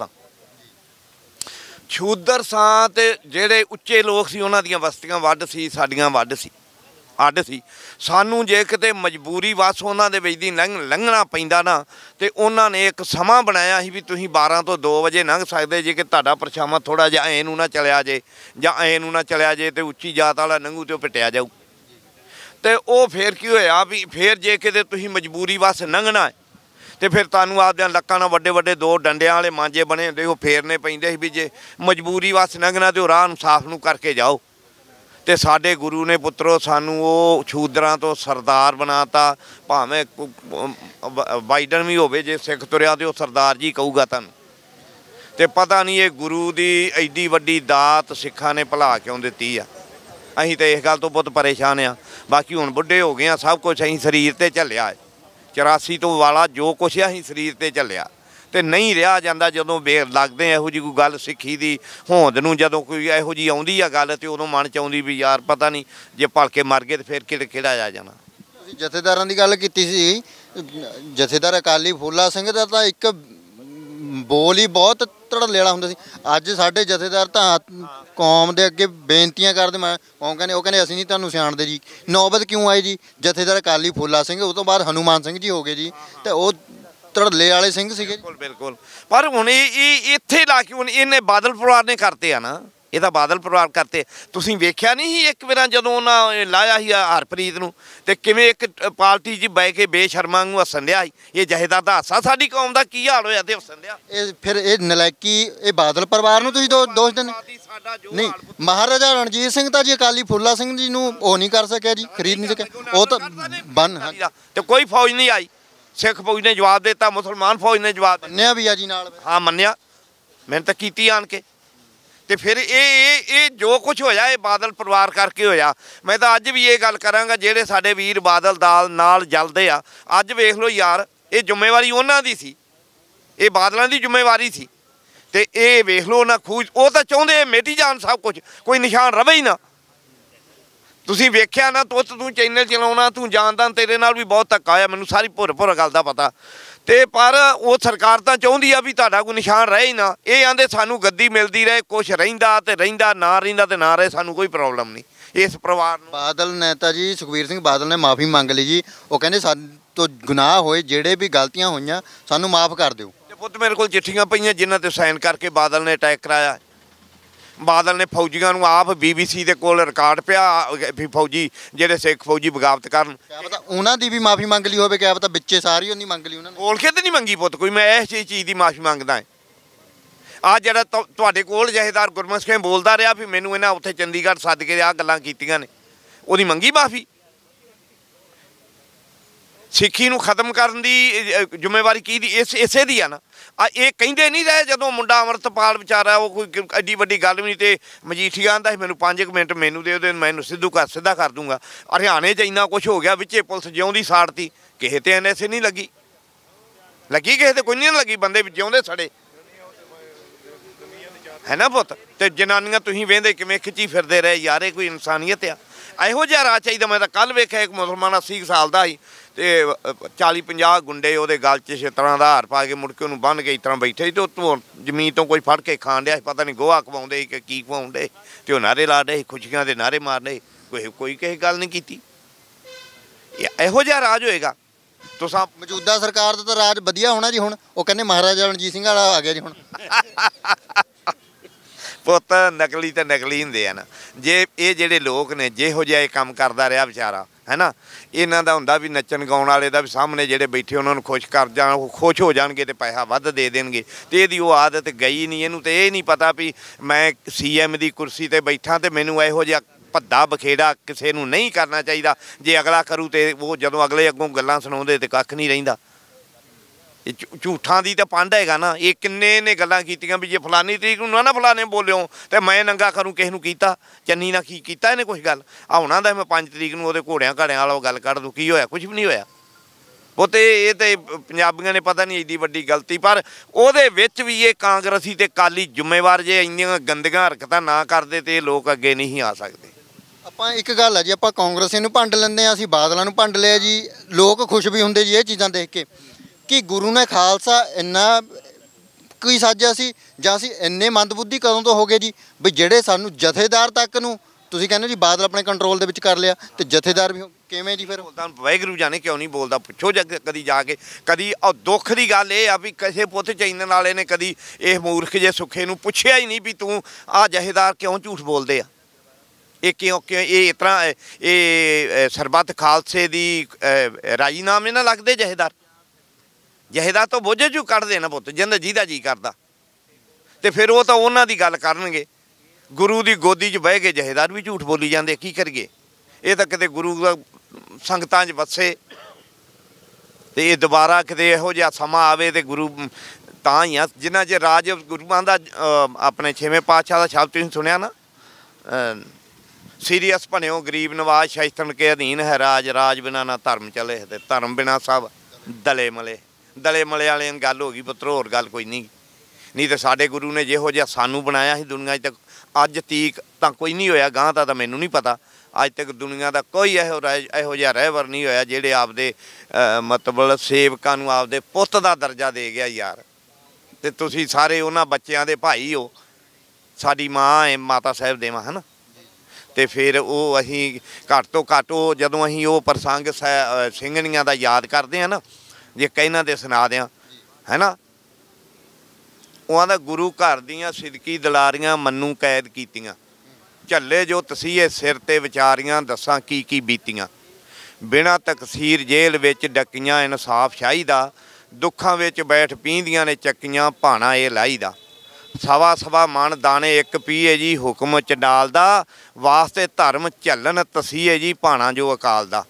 ਸ਼ੂਦਰ ਸਾਂ ਤੇ ਜਿਹੜੇ ਉੱਚੇ ਲੋਕ ਸੀ ਉਹਨਾਂ ਦੀਆਂ ਬਸਤੀਆਂ ਵੱਡ ਸੀ, ਸਾਡੀਆਂ ਵੱਡ ਸੀ, ਅੱਡ ਸੀ। ਸਾਨੂੰ ਜੇ ਕਿਤੇ ਮਜਬੂਰੀ ਵਸ ਉਹਨਾਂ ਦੇ ਵਿੱਚ ਦੀ ਲੰਘਣਾ ਪੈਂਦਾ ਨਾ, ਤੇ ਉਹਨਾਂ ਨੇ ਇੱਕ ਸਮਾਂ ਬਣਾਇਆ ਸੀ ਵੀ ਤੁਸੀਂ 12 ਤੋਂ 2 ਵਜੇ ਲੰਘ ਸਕਦੇ ਜੇ, ਕਿ ਤੁਹਾਡਾ ਪਰਛਾਵਾਂ ਥੋੜ੍ਹਾ ਜਿਹਾ ਐਂ ਨੂੰ ਨਾ ਚਲਿਆ ਜੇ ਜਾਂ ਐਂ ਨੂੰ ਨਾ ਚਲਿਆ ਜੇ, ਤੇ ਉੱਚੀ ਜਾਤ ਵਾਲਾ ਲੰਘੂ ਤੇ ਉਹ ਪਿੱਟਿਆ ਜਾਊ। ਤੇ ਉਹ ਫਿਰ ਕੀ ਹੋਇਆ ਵੀ ਫਿਰ ਜੇ ਕਿਤੇ ਤੁਸੀਂ ਮਜਬੂਰੀ ਵਸ ਲੰਘਣਾ ਹੈ, ਤੇ ਫਿਰ ਤੁਹਾਨੂੰ ਆਪਦਿਆਂ ਲੱਕਾਂ ਨਾਲ ਵੱਡੇ ਵੱਡੇ 2 ਡੰਡਿਆਂ ਵਾਲੇ ਮਾਂਜੇ ਬਣੇ ਹੁੰਦੇ, ਉਹ ਫੇਰਨੇ ਪੈਂਦੇ ਸੀ ਵੀ ਜੇ ਮਜਬੂਰੀ ਵਸ ਲੰਘਣਾ ਤੇ ਉਹ ਰਾਹ ਨੂੰ ਸਾਫ਼ ਨੂੰ ਕਰਕੇ ਜਾਓ। ਤੇ ਸਾਡੇ ਗੁਰੂ ਨੇ ਪੁੱਤਰੋ ਸਾਨੂੰ ਉਹ ਸ਼ੂਦਰਾਂ ਤੋਂ ਸਰਦਾਰ ਬਣਾਤਾ। ਭਾਵੇਂ ਬਾਈਡਨ ਵੀ ਹੋਵੇ, ਜੇ ਸਿੱਖ ਤੁਰਿਆ ਤੇ ਉਹ ਸਰਦਾਰ ਜੀ ਕਹੂਗਾ ਤੁਹਾਨੂੰ। ਤੇ ਪਤਾ ਨਹੀਂ ਇਹ ਗੁਰੂ ਦੀ ਐਡੀ ਵੱਡੀ ਦਾਤ ਸਿੱਖਾਂ ਨੇ ਭੁਲਾ ਕਿਉਂ ਦਿੱਤੀ ਆ। ਅਸੀਂ ਤਾਂ ਇਸ ਗੱਲ ਤੋਂ ਬਹੁਤ ਪਰੇਸ਼ਾਨ ਆ। ਬਾਕੀ ਹੁਣ ਬੁੱਢੇ ਹੋ ਗਏ ਆ, ਸਭ ਕੁਛ ਅਸੀਂ ਸਰੀਰ 'ਤੇ ਝੱਲਿਆ ਹੈ। 84 ਤੋਂ ਵਾਲਾ ਜੋ ਕੁਛ ਆ ਅਸੀਂ ਸਰੀਰ 'ਤੇ ਝੱਲਿਆ, ਤੇ ਨਹੀਂ ਰਿਹਾ ਜਾਂਦਾ। ਜਦੋਂ ਵੇਰ ਲੱਗਦੇ ਇਹੋ ਜਿਹੀ ਕੋਈ ਗੱਲ ਸਿੱਖੀ ਦੀ ਹੋਂਦ ਨੂੰ, ਜਦੋਂ ਕੋਈ ਇਹੋ ਜਿਹੀ ਆਉਂਦੀ ਆ ਗੱਲ, ਤੇ ਉਦੋਂ ਮਨ 'ਚ ਆਉਂਦੀ ਵੀ ਯਾਰ ਪਤਾ ਨਹੀਂ ਜੇ ਭਲਕੇ ਮਰ ਗਏ ਤੇ ਫਿਰ ਕਿਹੜਾ ਆ ਜਾਣਾ। ਤੁਸੀਂ ਜਥੇਦਾਰਾਂ ਦੀ ਗੱਲ ਕੀਤੀ ਸੀ, ਜਥੇਦਾਰ ਅਕਾਲੀ ਫੂਲਾ ਸਿੰਘ ਦਾ ਤਾਂ ਇੱਕ ਬੋਲ ਹੀ ਬਹੁਤ ਧੜੱਲੇ ਵਾਲਾ ਹੁੰਦਾ ਸੀ। ਅੱਜ ਸਾਡੇ ਜਥੇਦਾਰ ਤਾਂ ਕੌਮ ਦੇ ਅੱਗੇ ਬੇਨਤੀਆਂ ਕਰਦੇ, ਮੈਂ ਉਹ ਕਹਿੰਦੇ ਅਸੀਂ ਨਹੀਂ ਤੁਹਾਨੂੰ ਸਿਆਣਦੇ ਜੀ। ਨੌਬਤ ਕਿਉਂ ਆਈ ਜੀ? ਜਥੇਦਾਰ ਅਕਾਲੀ ਫੂਲਾ ਸਿੰਘ, ਉਹ ਤੋਂ ਬਾਅਦ ਹਨੂਮਾਨ ਸਿੰਘ ਜੀ ਹੋ ਗਏ ਜੀ, ਤੇ ਉਹ ਧੜੱਲੇ ਵਾਲੇ ਸਿੰਘ ਸੀਗੇ। ਬਿਲਕੁਲ ਬਿਲਕੁਲ। ਪਰ ਹੁਣ ਇਹ ਇੱਥੇ ਲਾ ਕੇ ਹੁਣ ਇਹਨੇ ਬਾਦਲ ਪਰਿਵਾਰ ਨੇ ਕਰਤੇ ਆ ਨਾ, ਇਹ ਤਾਂ ਬਾਦਲ ਪਰਿਵਾਰ ਕਰਤੇ। ਤੁਸੀਂ ਵੇਖਿਆ ਨਹੀਂ ਸੀ ਇੱਕ ਵਾਰ ਜਦੋਂ ਉਹਨਾਂ ਲਾਇਆ ਸੀ ਹਰਪ੍ਰੀਤ ਨੂੰ, ਤੇ ਕਿਵੇਂ ਇੱਕ ਪਾਰਟੀ 'ਚ ਬਹਿ ਕੇ ਬੇਸ਼ਰਮਾਂ ਨੂੰ ਹੱਸਣ ਡਿਆ ਸੀ। ਇਹ ਜਹੇਦਾਰ ਦਾ ਹਾਸਾ ਸਾਡੀ ਕੌਮ ਦਾ ਕੀ ਹਾਲ ਹੋਇਆ ਤੇ ਹੱਸਣ ਡਿਆ। ਇਹ ਫਿਰ ਇਹ ਨਲਾਇਕੀ ਇਹ ਬਾਦਲ ਪਰਿਵਾਰ ਨੂੰ ਤੁਸੀਂ ਦੋਸ਼ ਦਿੰਦੇ ਨਹੀਂ। ਮਹਾਰਾਜਾ ਰਣਜੀਤ ਸਿੰਘ ਤਾਂ ਜੀ ਅਕਾਲੀ ਫੂਲਾ ਸਿੰਘ ਜੀ ਨੂੰ ਉਹ ਨਹੀਂ ਕਰ ਸਕਿਆ ਜੀ, ਖਰੀਦ ਨਹੀਂ ਸਕਿਆ, ਉਹ ਤਾਂ ਤੇ ਕੋਈ ਫੌਜ ਨਹੀਂ ਆਈ। ਸਿੱਖ ਫੌਜ ਨੇ ਜਵਾਬ ਦਿੱਤਾ, ਮੁਸਲਮਾਨ ਫੌਜ ਨੇ ਜਵਾਬ ਮੰਨਿਆ ਵੀ ਆ ਜੀ ਨਾਲ। ਹਾਂ ਮੰਨਿਆ, ਮਿਹਨਤ ਤਾਂ ਕੀਤੀ ਆਣ ਕੇ। ਤੇ ਫਿਰ ਇਹ ਜੋ ਕੁਝ ਹੋਇਆ ਇਹ ਬਾਦਲ ਪਰਿਵਾਰ ਕਰਕੇ ਹੋਇਆ। ਮੈਂ ਤਾਂ ਅੱਜ ਵੀ ਇਹ ਗੱਲ ਕਰਾਂਗਾ, ਜਿਹੜੇ ਸਾਡੇ ਵੀਰ ਬਾਦਲ ਦਾਲ ਨਾਲ ਜਲਦੇ ਆ, ਅੱਜ ਵੇਖ ਲਓ ਯਾਰ, ਇਹ ਜ਼ਿੰਮੇਵਾਰੀ ਉਹਨਾਂ ਦੀ ਸੀ, ਇਹ ਬਾਦਲਾਂ ਦੀ ਜ਼ਿੰਮੇਵਾਰੀ ਸੀ। ਤੇ ਇਹ ਵੇਖ ਲਓ ਉਹਨਾਂ ਖੂਜ, ਉਹ ਤਾਂ ਚਾਹੁੰਦੇ ਮਿਟ ਜਾਣ ਸਭ ਕੁਝ, ਕੋਈ ਨਿਸ਼ਾਨ ਰਵੇ ਹੀ ਨਾ। ਤੁਸੀਂ ਵੇਖਿਆ ਨਾ, ਤੂੰ ਚੈਨਲ ਚਲਾਉਣਾ, ਤੂੰ ਜਾਣਦਾ, ਤੇਰੇ ਨਾਲ ਵੀ ਬਹੁਤ ਧੱਕਾ ਹੋਇਆ, ਮੈਨੂੰ ਸਾਰੀ ਭੁਰ ਗੱਲ ਦਾ ਪਤਾ। ਤੇ ਪਰ ਉਹ ਸਰਕਾਰ ਤਾਂ ਚਾਹੁੰਦੀ ਆ ਵੀ ਤੁਹਾਡਾ ਕੋਈ ਨਿਸ਼ਾਨ ਰਹੇ ਹੀ ਨਾ। ਇਹ ਆਂਦੇ ਸਾਨੂੰ ਗੱਦੀ ਮਿਲਦੀ ਰਹੇ, ਕੁਛ ਰਹਿੰਦਾ ਤੇ ਰਹਿੰਦਾ, ਨਾ ਰਹਿੰਦਾ ਤੇ ਨਾ ਰਹੇ, ਸਾਨੂੰ ਕੋਈ ਪ੍ਰੋਬਲਮ ਨਹੀਂ ਇਸ ਪਰਿਵਾਰ ਨੂੰ। ਬਾਦਲ ਨੇ ਤਾਂ ਜੀ, ਸੁਖਬੀਰ ਸਿੰਘ ਬਾਦਲ ਨੇ ਮਾਫੀ ਮੰਗ ਲਈ ਜੀ। ਉਹ ਕਹਿੰਦੇ ਸਾਡੇ ਤੋਂ ਗੁਨਾਹ ਹੋਏ, ਜਿਹੜੇ ਵੀ ਗਲਤੀਆਂ ਹੋਈਆਂ ਸਾਨੂੰ ਮਾਫ ਕਰ ਦਿਓ। ਤੇ ਪੁੱਤ ਮੇਰੇ ਕੋਲ ਚਿੱਠੀਆਂ ਪਈਆਂ ਜਿਨ੍ਹਾਂ ਤੇ ਸਾਈਨ ਕਰਕੇ ਬਾਦਲ ਨੇ ਅਟੈਕ ਕਰਾਇਆ। ਬਾਦਲ ਨੇ ਫੌਜੀਆਂ ਨੂੰ ਆਪ BBC ਦੇ ਕੋਲ ਰਿਕਾਰਡ ਪਿਆ ਵੀ ਫੌਜੀ ਜਿਹੜੇ ਸਿੱਖ ਫੌਜੀ ਬਗਾਵਤ ਕਰਨ, ਕਿਆ ਪਤਾ ਉਹਨਾਂ ਦੀ ਵੀ ਮਾਫੀ ਮੰਗ ਲਈ ਹੋਵੇ, ਕਿਆ ਪਤਾ ਵਿੱਚੇ ਸਾਰੀ ਉਹਨੀ ਮੰਗ ਲਈ ਉਹਨਾਂ ਨੇ। ਬੋਲ ਕੇ ਤੇ ਨਹੀਂ ਮੰਗੀ ਪੁੱਤ ਕੋਈ, ਮੈਂ ਇਸ ਚੀਜ਼ ਦੀ ਮਾਫੀ ਮੰਗਦਾ ਹਾਂ। ਆ ਜਿਹੜਾ ਤੁਹਾਡੇ ਕੋਲ ਜਹੇਦਾਰ ਗੁਰਮੁਖ ਸਿੰਘ ਬੋਲਦਾ ਰਿਹਾ ਵੀ ਮੈਨੂੰ ਇਹਨਾਂ ਉੱਥੇ ਚੰਡੀਗੜ੍ਹ ਸੱਦ ਕੇ ਆਹ ਗੱਲਾਂ ਕੀਤੀਆਂ ਨੇ, ਉਹਦੀ ਮੰਗੀ ਮਾਫੀ। ਸਿੱਖੀ ਨੂੰ ਖਤਮ ਕਰਨ ਦੀ ਜ਼ਿੰਮੇਵਾਰੀ ਕਿਹਦੀ? ਇਸੇ ਦੀ ਆ ਨਾ। ਇਹ ਕਹਿੰਦੇ ਨਹੀਂ ਰਹੇ ਜਦੋਂ ਮੁੰਡਾ ਅੰਮ੍ਰਿਤਪਾਲ ਵਿਚਾਰਾ, ਉਹ ਕੋਈ ਐਡੀ ਵੱਡੀ ਗੱਲ ਵੀ ਨਹੀਂ। ਤੇ ਮਜੀਠੀਆ ਆਂਦਾ ਸੀ ਮੈਨੂੰ 5 ਮਿੰਟ ਮੈਨੂੰ ਦੇ ਉਹਦੇ, ਮੈਨੂੰ ਸਿੱਧਾ ਕਰ ਦੂੰਗਾ। ਹਰਿਆਣੇ 'ਚ ਇੰਨਾ ਕੁਛ ਹੋ ਗਿਆ, ਵਿੱਚੇ ਪੁਲਿਸ ਜਿਉਂਦੀ ਸਾੜਤੀ। ਕਿਸੇ ਤੇ NSA ਨਹੀਂ ਲੱਗੀ ਕਿਸੇ ਤੇ ਕੋਈ ਨਹੀਂ ਲੱਗੀ, ਬੰਦੇ ਜਿਉਂਦੇ ਸੜੇ ਹੈ ਨਾ ਪੁੱਤ। ਤੇ ਜਨਾਨੀਆਂ ਤੁਸੀਂ ਵੇਂਦੇ ਕਿਵੇਂ ਖਿੱਚੀ ਫਿਰਦੇ ਰਹੇ ਯਾਰ, ਇਹ ਕੋਈ ਇਨਸਾਨੀਅਤ ਆ? ਇਹੋ ਜਿਹਾ ਰਾਹ ਚਾਹੀਦਾ। ਮੈਂ ਤਾਂ ਕੱਲ੍ਹ ਵੇਖਿਆ ਇੱਕ ਮੁਸਲਮਾਨ 80 ਸਾਲ ਦਾ ਸੀ, ਤੇ 40-50 ਗੁੰਡੇ ਉਹਦੇ ਗਲ 'ਚ ਇਸ ਤਰ੍ਹਾਂ ਦਾ ਹਾਰ ਪਾ ਕੇ ਮੁੜ ਕੇ ਉਹਨੂੰ ਬੰਨ੍ਹ ਕੇ ਇਸ ਤਰ੍ਹਾਂ ਬੈਠੇ ਸੀ। ਤੇ ਉੱਤੋਂ ਜ਼ਮੀਨ ਤੋਂ ਕੋਈ ਫੜ ਕੇ ਖਾਣ ਡਿਆ ਸੀ, ਪਤਾ ਨਹੀਂ ਗੋਹਾ ਖਵਾਉਂਦੇ ਸੀ ਕਿ ਕੀ ਖਵਾਉਂਦੇ, ਤੇ ਉਹ ਨਾਅਰੇ ਲਾ ਰਹੇ ਸੀ, ਖੁਸ਼ੀਆਂ ਦੇ ਨਾਅਰੇ ਮਾਰਦੇ। ਕੋਈ ਕਿਸੇ ਗੱਲ ਨਹੀਂ ਕੀਤੀ। ਇਹੋ ਜਿਹਾ ਰਾਜ ਹੋਏਗਾ। ਤੁਸੀਂ ਮੌਜੂਦਾ ਸਰਕਾਰ ਦਾ ਤਾਂ ਰਾਜ ਵਧੀਆ ਹੋਣਾ ਜੀ। ਹੁਣ ਉਹ ਕਹਿੰਦੇ ਮਹਾਰਾਜਾ ਰਣਜੀਤ ਸਿੰਘ ਵਾਲਾ ਆ ਗਿਆ ਜੀ ਹੁਣ। ਪੁੱਤ ਨਕਲੀ ਤੇ ਨਕਲੀ ਹੁੰਦੇ ਆ ਨਾ। ਜੇ ਇਹ ਜਿਹੜੇ ਲੋਕ ਨੇ ਜਿਹੋ ਜਿਹਾ ਇਹ ਕੰਮ ਕਰਦਾ ਰਿਹਾ ਵਿਚਾਰਾ ਹੈ ਨਾ, ਇਹਨਾਂ ਦਾ ਹੁੰਦਾ ਵੀ ਨੱਚਣ ਗਾਉਣ ਵਾਲੇ ਦਾ ਵੀ ਸਾਹਮਣੇ ਜਿਹੜੇ ਬੈਠੇ ਉਹਨਾਂ ਨੂੰ ਖੁਸ਼ ਕਰ ਜਾਣ, ਉਹ ਖੁਸ਼ ਹੋ ਜਾਣਗੇ ਤੇ ਪੈਸਾ ਵੱਧ ਦੇ ਦੇਣਗੇ। ਤੇ ਇਹਦੀ ਉਹ ਆਦਤ ਗਈ ਨਹੀਂ। ਇਹਨੂੰ ਤੇ ਇਹ ਨਹੀਂ ਪਤਾ ਵੀ ਮੈਂ CM ਦੀ ਕੁਰਸੀ ਤੇ ਬੈਠਾ ਤੇ ਮੈਨੂੰ ਇਹੋ ਜਿਹਾ ਭੱਦਾ ਬਖੇੜਾ ਕਿਸੇ ਨੂੰ ਨਹੀਂ ਕਰਨਾ ਚਾਹੀਦਾ। ਜੇ ਅਗਲਾ ਕਰੂ ਤੇ ਉਹ ਜਦੋਂ ਅਗਲੇ ਅੱਗੋਂ ਗੱਲਾਂ ਸੁਣਾਉਂਦੇ ਤੇ ਕੱਖ ਨਹੀਂ ਰਹਿੰਦਾ। ਇਹ ਝੂਠਾਂ ਦੀ ਤਾਂ ਪੰਡ ਹੈਗਾ ਨਾ। ਇਹ ਕਿੰਨੇ ਨੇ ਗੱਲਾਂ ਕੀਤੀਆਂ ਵੀ ਜੇ ਫਲਾਨੀ ਤਰੀਕ ਨੂੰ ਨਾ ਫਲਾਣੇ ਬੋਲਿਓ ਤੇ ਮੈਂ ਨੰਗਾ ਕਰੂੰ ਕਿਸੇ ਨੂੰ ਕੀਤਾ। ਚੰਨੀ ਨਾਲ ਕੀ ਕੀਤਾ ਇਹਨੇ ਕੁਛ ਗੱਲ? ਆਉਣਾ ਦਾ ਮੈਂ 5 ਤਰੀਕ ਨੂੰ ਉਹਦੇ ਘੋੜਿਆਂ ਵਾਲਾ ਉਹ ਗੱਲ ਕੱਢ ਦੂੰ। ਕੀ ਹੋਇਆ? ਕੁਛ ਵੀ ਨਹੀਂ ਹੋਇਆ। ਉਹ ਤੇ ਇਹ ਤੇ ਪੰਜਾਬੀਆਂ ਨੇ ਪਤਾ ਨਹੀਂ ਐਡੀ ਵੱਡੀ ਗਲਤੀ, ਪਰ ਉਹਦੇ ਵਿੱਚ ਵੀ ਇਹ ਕਾਂਗਰਸੀ ਤੇ ਕਾਲੀ ਜ਼ਿੰਮੇਵਾਰ ਜੇ ਇੰਨੀਆਂ ਗੰਦੀਆਂ ਹਰਕਤਾਂ ਨਾ ਕਰਦੇ ਤੇ ਇਹ ਲੋਕ ਅੱਗੇ ਨਹੀਂ ਆ ਸਕਦੇ। ਆਪਾਂ ਇੱਕ ਗੱਲ ਹੈ ਜੀ, ਆਪਾਂ ਕਾਂਗਰਸੀ ਨੂੰ ਭੰਡ ਲੈਂਦੇ ਹਾਂ, ਅਸੀਂ ਬਾਦਲਾਂ ਨੂੰ ਭੰਡ ਲਿਆ ਜੀ। ਲੋਕ ਖੁਸ਼ ਵੀ ਹੁੰਦੇ ਜੀ ਇਹ ਚੀਜ਼ਾਂ ਦੇਖ ਕੇ ਕਿ ਗੁਰੂ ਨੇ ਖਾਲਸਾ ਇੰਨਾ ਕੀ ਸਾਜਿਆ ਸੀ, ਜਾਂ ਅਸੀਂ ਇੰਨੇ ਮੰਦਬੁੱਧੀ ਕਦੋਂ ਤੋਂ ਹੋ ਗਏ ਜੀ ਵੀ ਜਿਹੜੇ ਸਾਨੂੰ ਜਥੇਦਾਰ ਤੱਕ ਨੂੰ ਤੁਸੀਂ ਕਹਿੰਦੇ ਜੀ ਬਾਦਲ ਆਪਣੇ ਕੰਟਰੋਲ ਦੇ ਵਿੱਚ ਕਰ ਲਿਆ, ਤੇ ਜਥੇਦਾਰ ਵੀ ਕਿਵੇਂ ਜੀ? ਫਿਰ ਤਾਂ ਵਾਹਿਗੁਰੂ ਜਾਣੇ ਕਿਉਂ ਨਹੀਂ ਬੋਲਦਾ, ਪੁੱਛੋ ਕਦੀ ਜਾ ਕੇ। ਕਦੀ ਦੁੱਖ ਦੀ ਗੱਲ ਇਹ ਆ ਵੀ ਕਿਸੇ ਪੁੱਤ ਚੈਨਲ ਵਾਲੇ ਨੇ ਕਦੀ ਇਹ ਮੂਰਖ ਜੇ ਸੁੱਖੇ ਨੂੰ ਪੁੱਛਿਆ ਹੀ ਨਹੀਂ ਵੀ ਤੂੰ ਆਹ ਜਥੇਦਾਰ ਕਿਉਂ ਝੂਠ ਬੋਲਦੇ ਆ। ਇਹ ਕਿਉਂ ਇਹ ਇਸ ਤਰ੍ਹਾਂ ਇਹ ਸਰਬੱਤ ਖਾਲਸੇ ਦੀ ਰਾਜੀਨਾਮੇ ਨਾਲ ਲੱਗਦੇ ਜਹੇਦਾਰ ਤੋਂ ਬੋਝੇ ਚੋਂ ਕੱਢਦੇ ਨਾ ਪੁੱਤ, ਜਿਹਦਾ ਜੀ ਕਰਦਾ। ਤੇ ਫਿਰ ਉਹ ਤਾਂ ਉਹਨਾਂ ਦੀ ਗੱਲ ਕਰਨਗੇ। ਗੁਰੂ ਦੀ ਗੋਦੀ 'ਚ ਬਹਿ ਕੇ ਜਹੇਦਾਰ ਵੀ ਝੂਠ ਬੋਲੀ ਜਾਂਦੇ, ਕੀ ਕਰੀਏ? ਇਹ ਤਾਂ ਕਿਤੇ ਗੁਰੂ ਦਾ ਸੰਗਤਾਂ 'ਚ ਵਸੇ ਤੇ ਇਹ ਦੁਬਾਰਾ ਕਿਤੇ ਇਹੋ ਜਿਹਾ ਸਮਾਂ ਆਵੇ ਤੇ ਗੁਰੂ ਤਾਂ ਹੀ ਆ ਜਿਨ੍ਹਾਂ 'ਚ ਰਾਜ ਗੁਰੂਆਂ ਦਾ ਆਪਣੇ 6ਵੇਂ ਪਾਤਸ਼ਾਹ ਦਾ ਸ਼ਬਦ ਤੁਸੀਂ ਸੁਣਿਆ ਨਾ, ਸੀਰੀਅਸ ਬਣਿਓ ਗਰੀਬ ਨਵਾਜ਼ ਸ਼ਾਇਸਤਨ ਕੇ ਅਧੀਨ ਹੈ ਰਾਜ ਬਿਨਾਂ ਨਾ ਧਰਮ ਚਲੇ ਤੇ ਧਰਮ ਬਿਨਾਂ ਸਭ ਦਲੇ ਮਲੇ ਵਾਲਿਆਂ ਦੀ ਗੱਲ ਹੋ ਗਈ ਪੁੱਤਰੋ, ਹੋਰ ਗੱਲ ਕੋਈ ਨਹੀਂ ਤਾਂ ਸਾਡੇ ਗੁਰੂ ਨੇ ਜਿਹੋ ਜਿਹਾ ਸਾਨੂੰ ਬਣਾਇਆ ਸੀ ਦੁਨੀਆ 'ਚ ਅੱਜ ਤੀਕ ਤਾਂ ਕੋਈ ਨਹੀਂ ਹੋਇਆ, ਗਾਂ ਤਾਂ ਮੈਨੂੰ ਨਹੀਂ ਪਤਾ। ਅੱਜ ਤੱਕ ਦੁਨੀਆ ਦਾ ਕੋਈ ਇਹੋ ਜਿਹਾ ਰਹਿਬਰ ਨਹੀਂ ਹੋਇਆ ਜਿਹੜੇ ਆਪਦੇ ਮਤਲਬ ਸੇਵਕਾਂ ਨੂੰ ਆਪਦੇ ਪੁੱਤ ਦਾ ਦਰਜਾ ਦੇ ਗਿਆ ਯਾਰ। ਤੇ ਤੁਸੀਂ ਸਾਰੇ ਉਹਨਾਂ ਬੱਚਿਆਂ ਦੇ ਭਾਈ ਹੋ, ਸਾਡੀ ਮਾਂ ਹੈ ਮਾਤਾ ਸਾਹਿਬ ਦੇਵਾਂ ਹੈ ਨਾ। ਤੇ ਫਿਰ ਉਹ ਅਸੀਂ ਘੱਟ ਤੋਂ ਘੱਟ ਉਹ ਜਦੋਂ ਅਸੀਂ ਉਹ ਪ੍ਰਸੰਗ ਸਿੰਘਣੀਆਂ ਦਾ ਯਾਦ ਕਰਦੇ ਹਾਂ ਨਾ, ਜੇ ਕਹਿਣਾ ਤੇ ਸੁਣਾ ਦਿਆਂ ਹੈ ਨਾ, ਉਹਨਾਂ ਦਾ ਗੁਰੂ ਘਰ ਦੀਆਂ ਸਿਦਕੀ ਦਲਾਰੀਆਂ ਮੰਨੂ ਕੈਦ ਕੀਤੀਆਂ, ਝੱਲੇ ਜੋ ਤਸੀਹੇ ਸਿਰ ਤੇ ਵਿਚਾਰੀਆਂ, ਦੱਸਾਂ ਕੀ ਕੀ ਬੀਤੀਆਂ। ਬਿਨਾਂ ਤਕਸੀਰ ਜੇਲ੍ਹ ਵਿੱਚ ਡੱਕੀਆਂ, ਇਨਸਾਫ ਸ਼ਾਹੀ ਦਾ, ਦੁੱਖਾਂ ਵਿੱਚ ਬੈਠ ਪੀਂਦੀਆਂ ਨੇ ਚੱਕੀਆਂ, ਭਾਣਾ ਇਹ ਲਾਈ ਦਾ। ਸਵਾ ਸਵਾ ਮਣ ਦਾਣੇ ਇੱਕ ਪੀਏ ਜੀ, ਹੁਕਮ ਚੰਡਾਲ ਦਾ, ਵਾਸਤੇ ਧਰਮ ਝੱਲਣ ਤਸੀਹੇ ਜੀ, ਭਾਣਾ ਜੋ ਅਕਾਲ ਦਾ।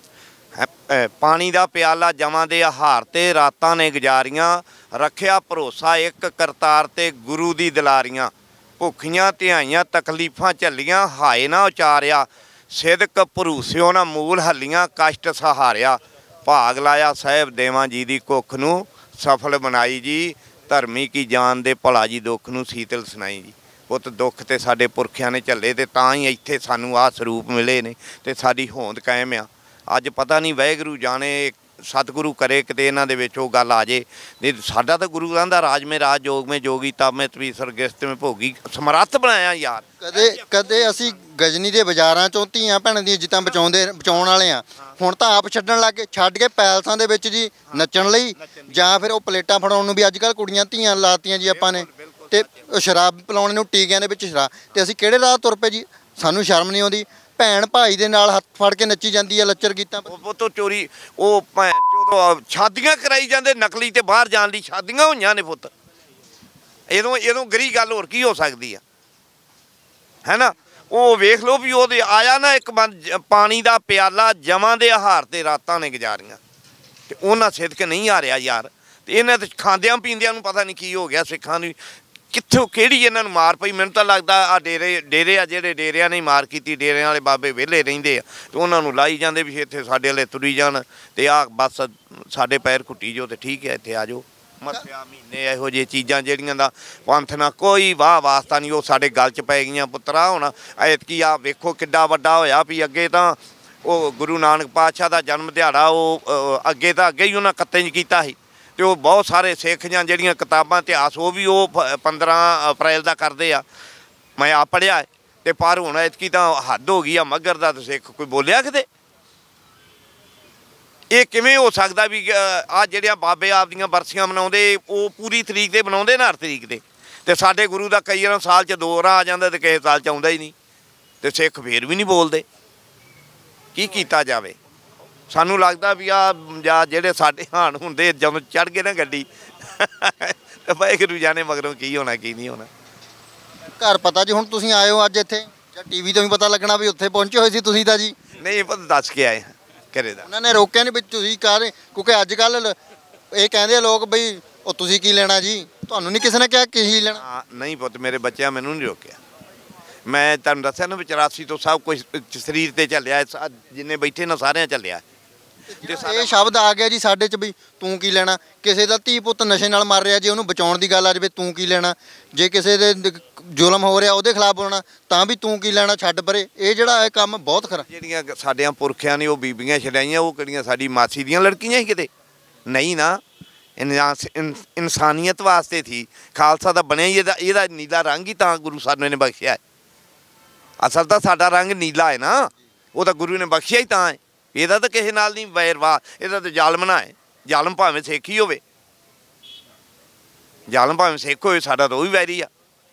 ਪਾਣੀ ਦਾ ਪਿਆਲਾ ਜਮਾਂ ਦੇ ਆਹਾਰ ਤੇ, ਰਾਤਾਂ ਨੇ ਗੁਜ਼ਾਰੀਆਂ, ਰੱਖਿਆ ਭਰੋਸਾ ਇੱਕ ਕਰਤਾਰ ਤੇ, ਗੁਰੂ ਦੀ ਦਲਾਰੀਆਂ। ਭੁੱਖੀਆਂ ਧਿਆਈਆਂ ਤਕਲੀਫਾਂ ਝੱਲੀਆਂ, ਹਾਏ ਨਾ ਉਚਾਰਿਆ, ਸਿਦਕ ਭਰੂਸਿਓ ਨਾ ਮੂਲ ਹੱਲੀਆਂ, ਕਸ਼ਟ ਸਹਾਰਿਆ। ਭਾਗ ਲਾਇਆ ਸਾਹਿਬ ਦੇਵਾਂ ਜੀ ਦੀ ਕੁੱਖ ਨੂੰ, ਸਫਲ ਬਣਾਈ ਜੀ, ਧਰਮੀ ਕੀ ਜਾਨ ਦੇ ਭਲਾ ਜੀ, ਦੁੱਖ ਨੂੰ ਸੀਤਲ ਸੁਣਾਈ ਜੀ। ਪੁੱਤ ਦੁੱਖ ਤੇ ਸਾਡੇ ਪੁਰਖਿਆਂ ਨੇ ਝੱਲੇ, ਤੇ ਤਾਂ ਹੀ ਇੱਥੇ ਸਾਨੂੰ ਆਹ ਸਰੂਪ ਮਿਲੇ ਨੇ ਤੇ ਸਾਡੀ ਹੋਂਦ ਕਾਇਮ ਆ। ਅੱਜ ਪਤਾ ਨਹੀਂ ਵਾਹਿਗੁਰੂ ਜਾਣੇ, ਸਤਿਗੁਰੂ ਕਰੇ ਕਿਤੇ ਇਹਨਾਂ ਦੇ ਵਿੱਚ ਉਹ ਗੱਲ ਆ ਜੇ। ਨਹੀਂ ਸਾਡਾ ਤਾਂ ਗੁਰੂ ਕਹਿੰਦਾ ਰਾਜ ਮੇ ਰਾਜ, ਜੋਗ ਮੇ ਜੋਗੀ, ਤਬ ਮੈਂ ਤਵੀਸਰ ਗਿਸਤ ਮੇ ਭੋਗੀ, ਸਮਰੱਥ ਬਣਾਇਆ ਯਾਰ। ਕਦੇ ਅਸੀਂ ਗਜਨੀ ਦੇ ਬਾਜ਼ਾਰਾਂ ਚੋਂ ਧੀਆਂ ਭੈਣਾਂ ਦੀਆਂ ਇੱਜ਼ਤਾਂ ਬਚਾਉਣ ਵਾਲੇ ਆ, ਹੁਣ ਤਾਂ ਆਪ ਛੱਡਣ ਲੱਗ ਗਏ, ਛੱਡ ਕੇ ਪੈਲਸਾਂ ਦੇ ਵਿੱਚ ਜੀ ਨੱਚਣ ਲਈ, ਜਾਂ ਫਿਰ ਉਹ ਪਲੇਟਾਂ ਫੜਾਉਣ ਨੂੰ ਵੀ ਅੱਜ ਕੱਲ੍ਹ ਕੁੜੀਆਂ ਧੀਆਂ ਲਾਤੀਆਂ ਜੀ ਆਪਾਂ ਨੇ, ਤੇ ਸ਼ਰਾਬ ਪਿਲਾਉਣ ਨੂੰ ਟੀਕਿਆਂ ਦੇ ਵਿੱਚ ਸ਼ਰਾਬ। ਤੇ ਅਸੀਂ ਕਿਹੜੇ ਰਾਹ ਤੁਰ ਪਏ ਜੀ, ਸਾਨੂੰ ਸ਼ਰਮ ਨਹੀਂ ਆਉਂਦੀ। ਭੈਣ ਭਾਈ ਦੇ ਨਾਲ ਹੱਥ ਫੜ ਕੇ ਨੱਚੀ ਜਾਂਦੀ ਹੈ ਲੱਚਰ ਗੀਤਾਂ। ਉਹ ਤੋਂ ਚੋਰੀ ਉਹ ਭੈਣ ਚੋਂ ਸ਼ਾਦੀਆਂ ਕਰਾਈ ਜਾਂਦੇ ਨਕਲੀ, ਤੇ ਬਾਹਰ ਜਾਣ ਲਈ ਸ਼ਾਦੀਆਂ ਹੋਈਆਂ ਨੇ ਪੁੱਤ। ਇਹਦੋਂ ਗਰੀ ਗੱਲ ਹੋਰ ਕੀ ਹੋ ਸਕਦੀ ਆ, ਹੈ ਨਾ। ਉਹ ਵੇਖ ਲਓ ਵੀ ਉਹਦੇ ਆਇਆ ਨਾ ਇੱਕ ਪਾਣੀ ਦਾ ਪਿਆਲਾ ਜਮਾਂ ਦੇ ਆਹਾਰ ਤੇ, ਰਾਤਾਂ ਨੇ ਗੁਜ਼ਾਰੀਆਂ, ਤੇ ਉਹਨਾਂ ਸਿਦਕ ਨਹੀਂ ਆ ਰਿਹਾ ਯਾਰ। ਤੇ ਇਹਨਾਂ ਤੇ ਖਾਂਦਿਆਂ ਪੀਂਦਿਆਂ ਨੂੰ ਪਤਾ ਨਹੀਂ ਕੀ ਹੋ ਗਿਆ ਸਿੱਖਾਂ ਨੂੰ, ਕਿੱਥੋਂ ਕਿਹੜੀ ਇਹਨਾਂ ਨੂੰ ਮਾਰ ਪਈ। ਮੈਨੂੰ ਤਾਂ ਲੱਗਦਾ ਆ ਡੇਰੇ ਆ ਜਿਹੜੇ ਡੇਰਿਆਂ ਨੇ ਮਾਰ ਕੀਤੀ, ਡੇਰਿਆਂ ਵਾਲੇ ਬਾਬੇ ਵਿਹਲੇ ਰਹਿੰਦੇ ਆ, ਤੇ ਉਹਨਾਂ ਨੂੰ ਲਾਈ ਜਾਂਦੇ ਵੀ ਇੱਥੇ ਸਾਡੇ ਵਾਲੇ ਤੁਰੀ ਜਾਣ, ਤੇ ਆਹ ਬਸ ਸਾਡੇ ਪੈਰ ਘੁੱਟੀ ਜੋ, ਤੇ ਠੀਕ ਹੈ ਇੱਥੇ ਆ ਜਾਓ। ਮੱਸਿਆ ਮਹੀਨੇ ਇਹੋ ਜਿਹੀ ਚੀਜ਼ਾਂ ਜਿਹੜੀਆਂ ਦਾ ਪੰਥ ਨਾਲ ਕੋਈ ਵਾਹ ਵਾਸਤਾ ਨਹੀਂ, ਉਹ ਸਾਡੇ ਗਲ 'ਚ ਪੈ ਗਈਆਂ ਪੁੱਤਰਾ। ਹੁਣ ਐਤਕੀ ਆ ਵੇਖੋ ਕਿੱਡਾ ਵੱਡਾ ਹੋਇਆ ਵੀ। ਅੱਗੇ ਤਾਂ ਉਹ ਗੁਰੂ ਨਾਨਕ ਪਾਤਸ਼ਾਹ ਦਾ ਜਨਮ ਦਿਹਾੜਾ, ਉਹ ਅੱਗੇ ਹੀ ਉਹਨਾਂ ਕੱਤੇ 'ਚ ਕੀਤਾ ਸੀ, ਤੇ ਉਹ ਬਹੁਤ ਸਾਰੇ ਸਿੱਖ ਜਾਂ ਜਿਹੜੀਆਂ ਕਿਤਾਬਾਂ ਇਤਿਹਾਸ ਉਹ ਵੀ ਉਹ 15 ਅਪ੍ਰੈਲ ਦਾ ਕਰਦੇ ਆ। ਮੈਂ ਆ ਪੜ੍ਹਿਆ, ਤੇ ਪਰ ਹੁਣ ਐਤਕੀ ਤਾਂ ਹੱਦ ਹੋ ਗਈ ਆ ਮੱਘਰ ਦਾ, ਤੇ ਸਿੱਖ ਕੋਈ ਬੋਲਿਆ ਕਿਤੇ। ਇਹ ਕਿਵੇਂ ਹੋ ਸਕਦਾ ਵੀ ਆ ਜਿਹੜੀਆਂ ਬਾਬੇ ਆਪਦੀਆਂ ਬਰਸੀਆਂ ਮਨਾਉਂਦੇ, ਉਹ ਪੂਰੀ ਤਰੀਕ ਤੇ ਮਨਾਉਂਦੇ ਨਾ, ਹਰ ਤਰੀਕ ਤੇ, ਤੇ ਸਾਡੇ ਗੁਰੂ ਦਾ ਕਈ ਵਾਰ ਸਾਲ 'ਚ 2 ਵਾਰ ਆ ਜਾਂਦਾ, ਤੇ ਕਿਸੇ ਸਾਲ 'ਚ ਆਉਂਦਾ ਹੀ ਨਹੀਂ, ਤੇ ਸਿੱਖ ਫੇਰ ਵੀ ਨਹੀਂ ਬੋਲਦੇ। ਕੀ ਕੀਤਾ ਜਾਵੇ? ਸਾਨੂੰ ਲੱਗਦਾ ਵੀ ਆ ਜਾਂ ਜਿਹੜੇ ਸਾਡੇ ਹਾਣ ਹੁੰਦੇ ਜਦੋਂ ਚੜ੍ਹ ਗਏ ਨਾ ਗੱਡੀ, ਤੇ ਵਾਹਿਗੁਰੂ ਜਾਣੇ ਮਗਰੋਂ ਕੀ ਹੋਣਾ ਕੀ ਨਹੀਂ ਹੋਣਾ। ਘਰ ਪਤਾ ਜੀ ਹੁਣ ਤੁਸੀਂ ਆਏ ਹੋ ਅੱਜ ਇੱਥੇ, ਜਾਂ ਟੀਵੀ ਤੋਂ ਵੀ ਪਤਾ ਲੱਗਣਾ ਵੀ ਉੱਥੇ ਪਹੁੰਚੇ ਹੋਏ ਸੀ ਤੁਸੀਂ ਤਾਂ ਜੀ? ਨਹੀਂ ਪਤਾ, ਦੱਸ ਕੇ ਆਏ ਘਰੇ ਦਾ। ਉਹਨਾਂ ਨੇ ਰੋਕਿਆ ਨਹੀਂ ਵੀ ਤੁਸੀਂ ਕਰ, ਕਿਉਂਕਿ ਅੱਜ ਕੱਲ੍ਹ ਇਹ ਕਹਿੰਦੇ ਆ ਲੋਕ ਬਈ ਉਹ ਤੁਸੀਂ ਕੀ ਲੈਣਾ ਜੀ, ਤੁਹਾਨੂੰ ਨਹੀਂ ਕਿਸੇ ਨੇ ਕਿਹਾ ਕੀ ਲੈਣਾ? ਨਹੀਂ ਪੁੱਤ, ਮੇਰੇ ਬੱਚਿਆਂ ਮੈਨੂੰ ਨਹੀਂ ਰੋਕਿਆ। ਮੈਂ ਤੁਹਾਨੂੰ ਦੱਸਿਆ ਨਾ ਵੀ 84 ਤੋਂ ਸਭ ਕੁਝ ਸਰੀਰ ਤੇ ਚੱਲਿਆ, ਜਿੰਨੇ ਬੈਠੇ ਨਾ ਸਾਰਿਆਂ ਚੱਲਿਆ। ਇਹ ਸ਼ਬਦ ਆ ਗਿਆ ਜੀ ਸਾਡੇ 'ਚ ਵੀ ਤੂੰ ਕੀ ਲੈਣਾ। ਕਿਸੇ ਦਾ ਧੀ ਪੁੱਤ ਨਸ਼ੇ ਨਾਲ ਮਰ ਰਿਹਾ, ਜੇ ਉਹਨੂੰ ਬਚਾਉਣ ਦੀ ਗੱਲ ਆ ਜਾਵੇ ਤੂੰ ਕੀ ਲੈਣਾ। ਜੇ ਕਿਸੇ ਦੇ ਜ਼ੁਲਮ ਹੋ ਰਿਹਾ ਉਹਦੇ ਖਿਲਾਫ ਬੋਲਣਾ ਤਾਂ ਵੀ ਤੂੰ ਕੀ ਲੈਣਾ, ਛੱਡ ਪਰੇ। ਇਹ ਜਿਹੜਾ ਇਹ ਕੰਮ ਬਹੁਤ ਖਰਾ। ਜਿਹੜੀਆਂ ਸਾਡਿਆਂ ਪੁਰਖਿਆਂ ਨੇ ਉਹ ਬੀਬੀਆਂ ਛਡਾਈਆਂ, ਉਹ ਕਿਹੜੀਆਂ ਸਾਡੀ ਮਾਸੀ ਦੀਆਂ ਲੜਕੀਆਂ ਸੀ ਕਿਤੇ? ਨਹੀਂ ਨਾ, ਇਨਸਾਨੀਅਤ ਵਾਸਤੇ ਸੀ। ਖਾਲਸਾ ਦਾ ਬਣਿਆ ਹੀ ਇਹਦਾ ਨੀਲਾ ਰੰਗ ਹੀ ਤਾਂ ਗੁਰੂ ਸਾਹਿਬ ਨੇ ਬਖਸ਼ਿਆ। ਅਸਲ ਤਾਂ ਸਾਡਾ ਰੰਗ ਨੀਲਾ ਹੈ ਨਾ, ਉਹ ਤਾਂ ਗੁਰੂ ਨੇ ਬਖਸ਼ਿਆ ਹੀ ਤਾਂ ਹੈ। ਇਹਦਾ ਤਾਂ ਕਿਸੇ ਨਾਲ ਨਹੀਂ ਵੈਰਵਾ, ਇਹਦਾ ਤਾਂ ਜ਼ਾਲਮ ਨਾ ਹੈ। ਜ਼ਾਲਮ ਭਾਵੇਂ ਸਿੱਖ ਹੀ ਹੋਵੇ, ਜ਼ਾਲਮ ਭਾਵੇਂ ਸਿੱਖ ਹੋਵੇ, ਸਾਡਾ ਤਾਂ ਉਹ ਵੀ ਵੈਰੀ ਆ।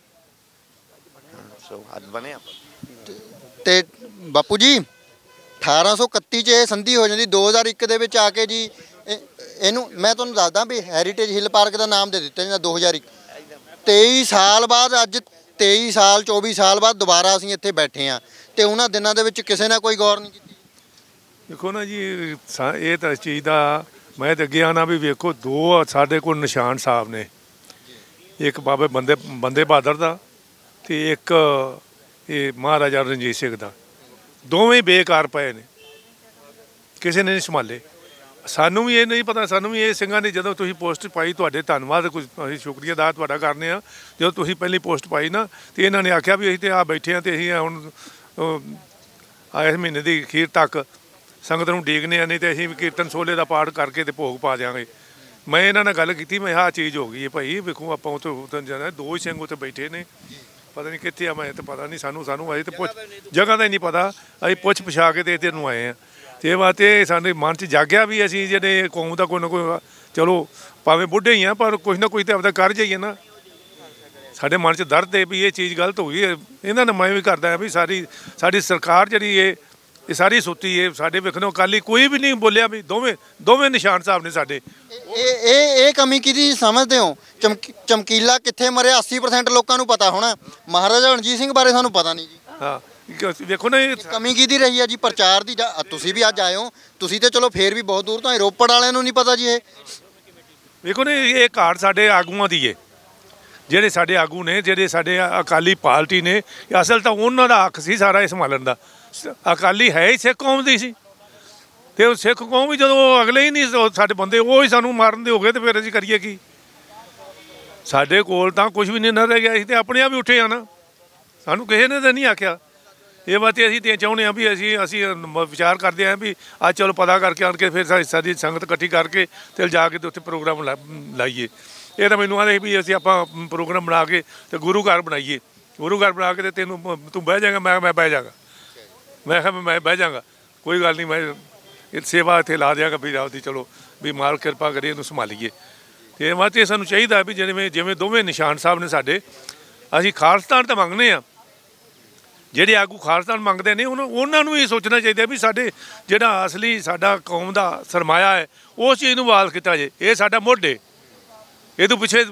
ਸੋ ਹੱਦ ਬਣਿਆ। ਤੇ ਬਾਪੂ ਜੀ 1831 'ਚ ਇਹ ਸੰਧੀ ਹੋ ਜਾਂਦੀ, 2001 ਦੇ ਵਿੱਚ ਆ ਕੇ ਜੀ ਇਹਨੂੰ ਮੈਂ ਤੁਹਾਨੂੰ ਦੱਸਦਾ ਵੀ ਹੈਰੀਟੇਜ ਹਿੱਲ ਪਾਰਕ ਦਾ ਨਾਮ ਦੇ ਦਿੱਤਾ ਜਾਂਦਾ 2001। 23 ਸਾਲ ਬਾਅਦ, ਅੱਜ 23 ਸਾਲ 24 ਸਾਲ ਬਾਅਦ ਦੁਬਾਰਾ ਅਸੀਂ ਇੱਥੇ ਬੈਠੇ ਹਾਂ, ਤੇ ਉਹਨਾਂ ਦਿਨਾਂ ਦੇ ਵਿੱਚ ਕਿਸੇ ਨੇ ਕੋਈ ਗੌਰ ਨਹੀਂ ਕੀਤੀ। ਦੇਖੋ ਨਾ ਜੀ, ਇਹ ਤਾਂ ਇਸ ਚੀਜ਼ ਦਾ ਮੈਂ ਤਾਂ ਅੱਗੇ ਆਉਣਾ ਵੀ ਵੇਖੋ, 2 ਸਾਡੇ ਕੋਲ ਨਿਸ਼ਾਨ ਸਾਹਿਬ ਨੇ, ਇੱਕ ਬਾਬੇ ਬੰਦੇ ਬਹਾਦਰ ਦਾ, ਤੇ ਇੱਕ ਇਹ ਮਹਾਰਾਜਾ ਰਣਜੀਤ ਸਿੰਘ ਦਾ। ਦੋਵੇਂ ਬੇਕਾਰ ਪਏ ਨੇ, ਕਿਸੇ ਨੇ ਨਹੀਂ ਸੰਭਾਲੇ। ਸਾਨੂੰ ਵੀ ਇਹ ਨਹੀਂ ਪਤਾ, ਸਾਨੂੰ ਵੀ ਇਹ ਸਿੰਘਾਂ ਨੇ ਜਦੋਂ ਤੁਸੀਂ ਪੋਸਟ ਪਾਈ, ਤੁਹਾਡੇ ਧੰਨਵਾਦ, ਕੁਝ ਅਸੀਂ ਸ਼ੁਕਰੀਆ ਅਦਾ ਤੁਹਾਡਾ ਕਰਨੇ ਆ। ਜਦੋਂ ਤੁਸੀਂ ਪਹਿਲੀ ਪੋਸਟ ਪਾਈ ਨਾ, ਤੇ ਇਹਨਾਂ ਨੇ ਆਖਿਆ ਵੀ ਅਸੀਂ ਤੇ ਆ ਬੈਠੇ ਹਾਂ, ਤੇ ਅਸੀਂ ਹੁਣ ਇਸ ਮਹੀਨੇ ਦੀ ਅਖੀਰ ਤੱਕ ਸੰਗਤ ਨੂੰ ਡੀਕਨੇ ਆ, ਨਹੀਂ ਤੇ ਅਸੀਂ ਵੀ ਕੀਰਤਨ ਸੋਲੇ ਦਾ ਪਾਠ ਕਰਕੇ ਤੇ ਭੋਗ ਪਾ ਦਿਆਂਗੇ। ਮੈਂ ਇਹਨਾਂ ਨਾਲ ਗੱਲ ਕੀਤੀ, ਮੈਂ ਆਹ ਚੀਜ਼ ਹੋ ਗਈ ਹੈ ਭਾਈ, ਵੇਖੋ ਆਪਾਂ ਉੱਥੇ ਜਾਣਾ, 2 ਹੀ ਸਿੰਘ ਉੱਥੇ ਬੈਠੇ ਨੇ, ਪਤਾ ਨਹੀਂ ਕਿੱਥੇ ਆ, ਮੈਂ ਤਾਂ ਪਤਾ ਨਹੀਂ, ਸਾਨੂੰ ਅਸੀਂ ਤਾਂ ਜਗ੍ਹਾ ਦਾ ਹੀ ਨਹੀਂ ਪਤਾ, ਅਸੀਂ ਪੁੱਛ ਪਛਾ ਕੇ ਤੇ ਇੱਥੇ ਨੂੰ ਆਏ ਹਾਂ। ਤੇ ਇਹ ਵਾਸਤੇ ਸਾਡੇ ਮਨ 'ਚ ਜਾਗਿਆ ਵੀ ਅਸੀਂ ਜਿਹੜੇ ਕੌਮ ਦਾ ਕੋਈ ਨਾ ਕੋਈ, ਚਲੋ ਭਾਵੇਂ ਬੁੱਢੇ ਹੀ ਆ, ਪਰ ਕੁਛ ਨਾ ਕੁਛ ਤਾਂ ਆਪਦਾ ਕਰ ਜਾਈਏ ਨਾ। ਸਾਡੇ ਮਨ 'ਚ ਦਰਦ ਹੈ ਵੀ ਇਹ ਚੀਜ਼ ਗਲਤ ਹੋ ਗਈ ਹੈ। ਇਹਨਾਂ ਨੇ ਮੈਂ ਵੀ ਕਰਦਾ ਵੀ ਸਾਡੀ ਸਰਕਾਰ ਜਿਹੜੀ ਇਹ ਸਾਰੀ ਸੁੱਤੀ ਹੈ। ਸਾਡੇ ਵੇਖਣੋਂ ਅਕਾਲੀ ਕੋਈ ਵੀ ਨਹੀਂ ਬੋਲਿਆ ਵੀ ਦੋਵੇਂ ਨਿਸ਼ਾਨ ਸਾਹਿਬ ਨੇ ਸਾਡੇ। ਇਹ ਕਮੀ ਕਿਹਦੀ ਸਮਝਦੇ ਹੋ? ਚਮਕੀਲਾ ਕਿੱਥੇ ਮਰਿਆ 80% ਲੋਕਾਂ ਨੂੰ ਪਤਾ ਹੋਣਾ, ਮਹਾਰਾਜਾ ਰਣਜੀਤ ਸਿੰਘ ਬਾਰੇ ਸਾਨੂੰ ਪਤਾ ਨਹੀਂ ਜੀ। ਹਾਂ ਵੇਖੋ ਨਾ, ਇਹ ਕਮੀ ਕਿਹਦੀ ਰਹੀ ਹੈ ਜੀ ਪ੍ਰਚਾਰ ਦੀ? ਤੁਸੀਂ ਵੀ ਅੱਜ ਆਏ ਹੋ, ਤੁਸੀਂ ਤੇ ਚਲੋ ਫੇਰ ਵੀ ਬਹੁਤ ਦੂਰ ਤੋਂ ਆਏ, ਰੋਪੜ ਵਾਲਿਆਂ ਨੂੰ ਨਹੀਂ ਪਤਾ ਜੀ ਇਹ? ਵੇਖੋ ਨਾ, ਇਹ ਘਾਟ ਸਾਡੇ ਆਗੂਆਂ ਦੀ ਹੈ। ਜਿਹੜੇ ਸਾਡੇ ਆਗੂ ਨੇ, ਜਿਹੜੇ ਸਾਡੇ ਅਕਾਲੀ ਪਾਰਟੀ ਨੇ, ਅਸਲ ਤਾਂ ਉਹਨਾਂ ਦਾ ਹੱਕ ਸੀ ਸਾਰਾ ਇਹ ਸੰਭਾਲਣ ਦਾ। ਅਕਾਲੀ ਹੈ ਹੀ ਸਿੱਖ ਕੌਮ ਦੀ ਸੀ, ਤੇ ਉਹ ਸਿੱਖ ਕੌਮ ਵੀ ਜਦੋਂ ਅਗਲੇ ਹੀ ਨਹੀਂ ਸਾਡੇ ਬੰਦੇ, ਉਹ ਹੀ ਸਾਨੂੰ ਮਾਰਨ ਦੇ ਹੋ ਗਏ, ਤੇ ਫਿਰ ਅਸੀਂ ਕਰੀਏ ਕੀ? ਸਾਡੇ ਕੋਲ ਤਾਂ ਕੁਝ ਵੀ ਨਹੀਂ ਨਾ ਰਹਿ ਗਿਆ। ਅਸੀਂ ਤੇ ਆਪਣੇ ਆਪ ਹੀ ਉੱਠੇ ਆ ਨਾ, ਸਾਨੂੰ ਕਿਸੇ ਨੇ ਤਾਂ ਨਹੀਂ ਆਖਿਆ। ਇਹ ਬਾਤ ਅਸੀਂ ਤੇ ਚਾਹੁੰਦੇ ਹਾਂ ਵੀ ਅਸੀਂ ਵਿਚਾਰ ਕਰਦੇ ਹਾਂ ਵੀ ਅੱਜ ਚਲੋ ਪਤਾ ਕਰਕੇ ਆਣ ਕੇ ਫਿਰ ਸਾਡੀ ਸੰਗਤ ਇਕੱਠੀ ਕਰਕੇ ਤੇ ਜਾ ਕੇ ਤੇ ਉੱਥੇ ਪ੍ਰੋਗਰਾਮ ਲਾਈਏ। ਇਹ ਤਾਂ ਮੈਨੂੰ ਆਂਦੇ ਵੀ ਅਸੀਂ ਆਪਾਂ ਪ੍ਰੋਗਰਾਮ ਬਣਾ ਕੇ ਤੇ ਗੁਰੂ ਘਰ ਬਣਾਈਏ। ਗੁਰੂ ਘਰ ਬਣਾ ਕੇ ਤੇ ਤੂੰ ਬਹਿ ਜਾਏਗਾ, ਮੈਂ ਬਹਿ ਜਾਗਾ। ਮੈਂ ਕਿਹਾ ਮੈਂ ਬਹਿ ਜਾਗਾ, ਕੋਈ ਗੱਲ ਨਹੀਂ, ਮੈਂ ਸੇਵਾ ਇੱਥੇ ਲਾ ਦਿਆਂਗਾ ਵੀ ਆਪਦੀ, ਚਲੋ ਵੀ ਮਾਲ ਕਿਰਪਾ ਕਰੇ ਇਹਨੂੰ ਸੰਭਾਲੀਏ। ਤੇ ਇਹ ਵਾਸਤੇ ਸਾਨੂੰ ਚਾਹੀਦਾ ਵੀ ਜਿਵੇਂ ਦੋਵੇਂ ਨਿਸ਼ਾਨ ਸਾਹਿਬ ਨੇ ਸਾਡੇ, ਅਸੀਂ ਖਾਲਸਤਾਨ ਤਾਂ ਮੰਗਦੇ ਹਾਂ। ਜਿਹੜੇ ਆਗੂ ਖਾਲਸਤਾਨ ਮੰਗਦੇ ਨੇ ਉਹਨਾਂ ਨੂੰ ਇਹ ਸੋਚਣਾ ਚਾਹੀਦਾ ਵੀ ਸਾਡੇ ਜਿਹੜਾ ਅਸਲੀ ਸਾਡਾ ਕੌਮ ਦਾ ਸਰਮਾਇਆ ਹੈ, ਉਸ ਚੀਜ਼ ਨੂੰ ਬਹਾਲ ਕੀਤਾ ਜੇ। ਇਹ ਸਾਡਾ ਮੁੱਢ ਹੈ। ਇਹ ਤੋਂ ਪਿੱਛੇ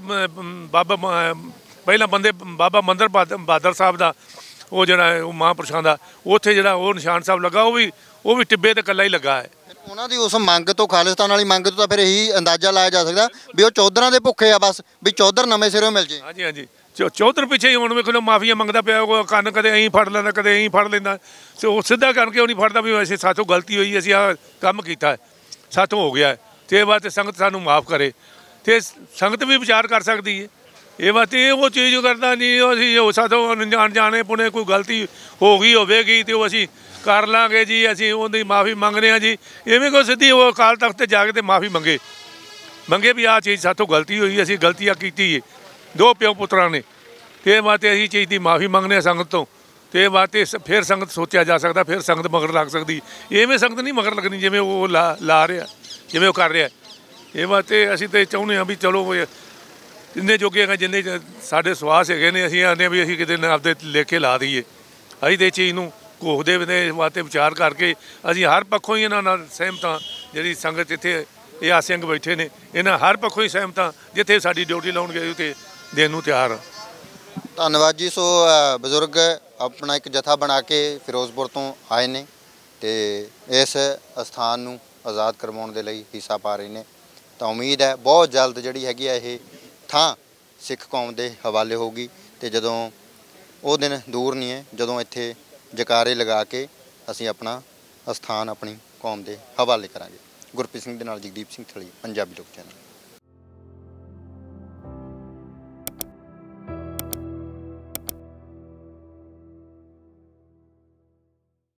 ਪਹਿਲਾਂ ਬਾਬਾ ਮੰਦਰ ਬਹਾਦਰ ਸਾਹਿਬ ਦਾ ਉਹ ਜਿਹੜਾ ਉਹ ਮਹਾਂਪੁਰਸ਼ਾਂ ਦਾ ਉੱਥੇ ਜਿਹੜਾ ਉਹ ਨਿਸ਼ਾਨ ਸਾਹਿਬ ਲੱਗਾ, ਉਹ ਵੀ ਟਿੱਬੇ ਤੇ ਇਕੱਲਾ ਹੀ ਲੱਗਾ ਹੈ। ਉਹਨਾਂ ਦੀ ਉਸ ਮੰਗ ਤੋਂ, ਖਾਲਿਸਤਾਨ ਵਾਲੀ ਮੰਗ ਤੋਂ ਤਾਂ ਫਿਰ ਇਹੀ ਅੰਦਾਜ਼ਾ ਲਾਇਆ ਜਾ ਸਕਦਾ ਵੀ ਉਹ ਚੌਧਰਾਂ ਦੇ ਭੁੱਖੇ ਆ, ਬਸ ਵੀ ਚੌਧਰ ਨਵੇਂ ਸਿਰੋਂ ਮਿਲ ਜੇ। ਹਾਂਜੀ ਹਾਂਜੀ, ਚੌਧਰ ਪਿੱਛੇ ਹੀ ਹੁਣ ਵੇਖੋ ਮਾਫੀਆ ਮੰਗਦਾ ਪਿਆ। ਉਹ ਕੰਨ ਕਦੇ ਐਂ ਫੜ ਲੈਂਦਾ, ਕਦੇ ਐਂ ਫੜ ਲੈਂਦਾ, ਤੇ ਉਹ ਸਿੱਧਾ ਕਰਕੇ ਉਹ ਨਹੀਂ ਫੜਦਾ ਵੀ ਵੈਸੇ ਸਾਥੋਂ ਗਲਤੀ ਹੋਈ, ਅਸੀਂ ਆਹ ਕੰਮ ਕੀਤਾ ਹੈ, ਸਾਥੋਂ ਹੋ ਗਿਆ ਹੈ, ਤੇ ਇਹ ਵਾਸਤੇ ਸੰਗਤ ਸਾਨੂੰ ਮਾਫ ਕਰੇ, ਤੇ ਸੰਗਤ ਵੀ ਵਿਚਾਰ ਕਰ ਸਕਦੀ ਹੈ। ਇਹ ਵਾਸਤੇ ਉਹ ਚੀਜ਼ ਕਰਦਾ ਨਹੀਂ, ਅਸੀਂ ਉਹ ਸਾਥੋਂ ਅਣਜਾਣੇ ਪੁਣੇ ਕੋਈ ਗਲਤੀ ਹੋ ਗਈ ਹੋਵੇਗੀ ਤੇ ਉਹ ਅਸੀਂ ਕਰ ਲਾਂਗੇ ਜੀ, ਅਸੀਂ ਉਹਦੀ ਮਾਫੀ ਮੰਗਦੇ ਹਾਂ ਜੀ। ਇਵੇਂ ਕੋਈ ਸਿੱਧੀ ਉਹ ਅਕਾਲ ਤਖਤ ਤੇ ਜਾ ਕੇ ਤੇ ਮਾਫੀ ਮੰਗੇ ਵੀ ਆਹ ਚੀਜ਼ ਸਾਥੋਂ ਗਲਤੀ ਹੋਈ, ਅਸੀਂ ਗਲਤੀ ਆ ਕੀਤੀ ਹੈ ਦੋ ਪਿਓ ਪੁੱਤਰਾਂ ਨੇ, ਤੇ ਇਹ ਵਾਸਤੇ ਅਸੀਂ ਚੀਜ਼ ਦੀ ਮਾਫੀ ਮੰਗਦੇ ਹਾਂ ਸੰਗਤ ਤੋਂ। ਤੇ ਇਹ ਵਾਸਤੇ ਫਿਰ ਸੰਗਤ ਸੋਚਿਆ ਜਾ ਸਕਦਾ, ਫਿਰ ਸੰਗਤ ਮਗਰ ਲੱਗ ਸਕਦੀ। ਇਵੇਂ ਸੰਗਤ ਨਹੀਂ ਮਗਰ ਲੱਗਣੀ ਜਿਵੇਂ ਉਹ ਲਾ ਰਿਹਾ, ਜਿਵੇਂ ਉਹ ਕਰ ਰਿਹਾ। ਇਹ ਵਾਸਤੇ ਅਸੀਂ ਤਾਂ ਚਾਹੁੰਦੇ ਹਾਂ ਵੀ ਚਲੋ ਜਿੰਨੇ ਜੋਗੇ ਹੈਗੇ, ਜਿੰਨੇ ਸਾਡੇ ਸਵਾਸ ਹੈਗੇ ਨੇ, ਅਸੀਂ ਆਉਂਦੇ ਵੀ ਅਸੀਂ ਕਿਤੇ ਆਪਦੇ ਲੇਖੇ ਲਾ ਦਈਏ। ਅਸੀਂ ਤਾਂ ਇਹ ਚੀਜ਼ ਨੂੰ ਘੋਖਦੇ ਨੇ, ਇਸ ਵਾਸਤੇ ਵਿਚਾਰ ਕਰਕੇ ਅਸੀਂ ਹਰ ਪੱਖੋਂ ਹੀ ਇਹਨਾਂ ਨਾਲ ਸਹਿਮਤ ਹਾਂ। ਜਿਹੜੀ ਸੰਗਤ ਇੱਥੇ ਇਹ ਆ ਸਿੰਘ ਬੈਠੇ ਨੇ, ਇਹਨਾਂ ਹਰ ਪੱਖੋਂ ਹੀ ਸਹਿਮਤ ਹਾਂ। ਜਿੱਥੇ ਸਾਡੀ ਡਿਊਟੀ ਲਾਉਣਗੇ ਉੱਥੇ ਦੇਣ ਨੂੰ ਤਿਆਰ ਹਾਂ। ਧੰਨਵਾਦ ਜੀ। ਸੋ ਬਜ਼ੁਰਗ ਆਪਣਾ ਇੱਕ ਜਥਾ ਬਣਾ ਕੇ ਫਿਰੋਜ਼ਪੁਰ ਤੋਂ ਆਏ ਨੇ ਤੇ ਇਸ ਅਸਥਾਨ ਨੂੰ ਆਜ਼ਾਦ ਕਰਵਾਉਣ ਦੇ ਲਈ ਹਿੱਸਾ ਪਾ ਰਹੇ ਨੇ। ਤਾਂ ਉਮੀਦ ਹੈ ਬਹੁਤ ਜਲਦ ਜਿਹੜੀ ਹੈਗੀ ਆ ਇਹ ਥਾਂ ਸਿੱਖ ਕੌਮ ਦੇ ਹਵਾਲੇ ਹੋਊਗੀ, ਤੇ ਜਦੋਂ ਉਹ ਦਿਨ ਦੂਰ ਨਹੀਂ ਹੈ ਜਦੋਂ ਇੱਥੇ ਜਕਾਰੇ ਲਗਾ ਕੇ ਅਸੀਂ ਆਪਣਾ ਅਸਥਾਨ ਆਪਣੀ ਕੌਮ ਦੇ ਹਵਾਲੇ ਕਰਾਂਗੇ। ਗੁਰਪ੍ਰੀਤ ਸਿੰਘ ਦੇ ਨਾਲ ਜਗਦੀਪ ਸਿੰਘ ਥਲੀ, ਪੰਜਾਬੀ ਲੋਕ ਚੈਨਲ।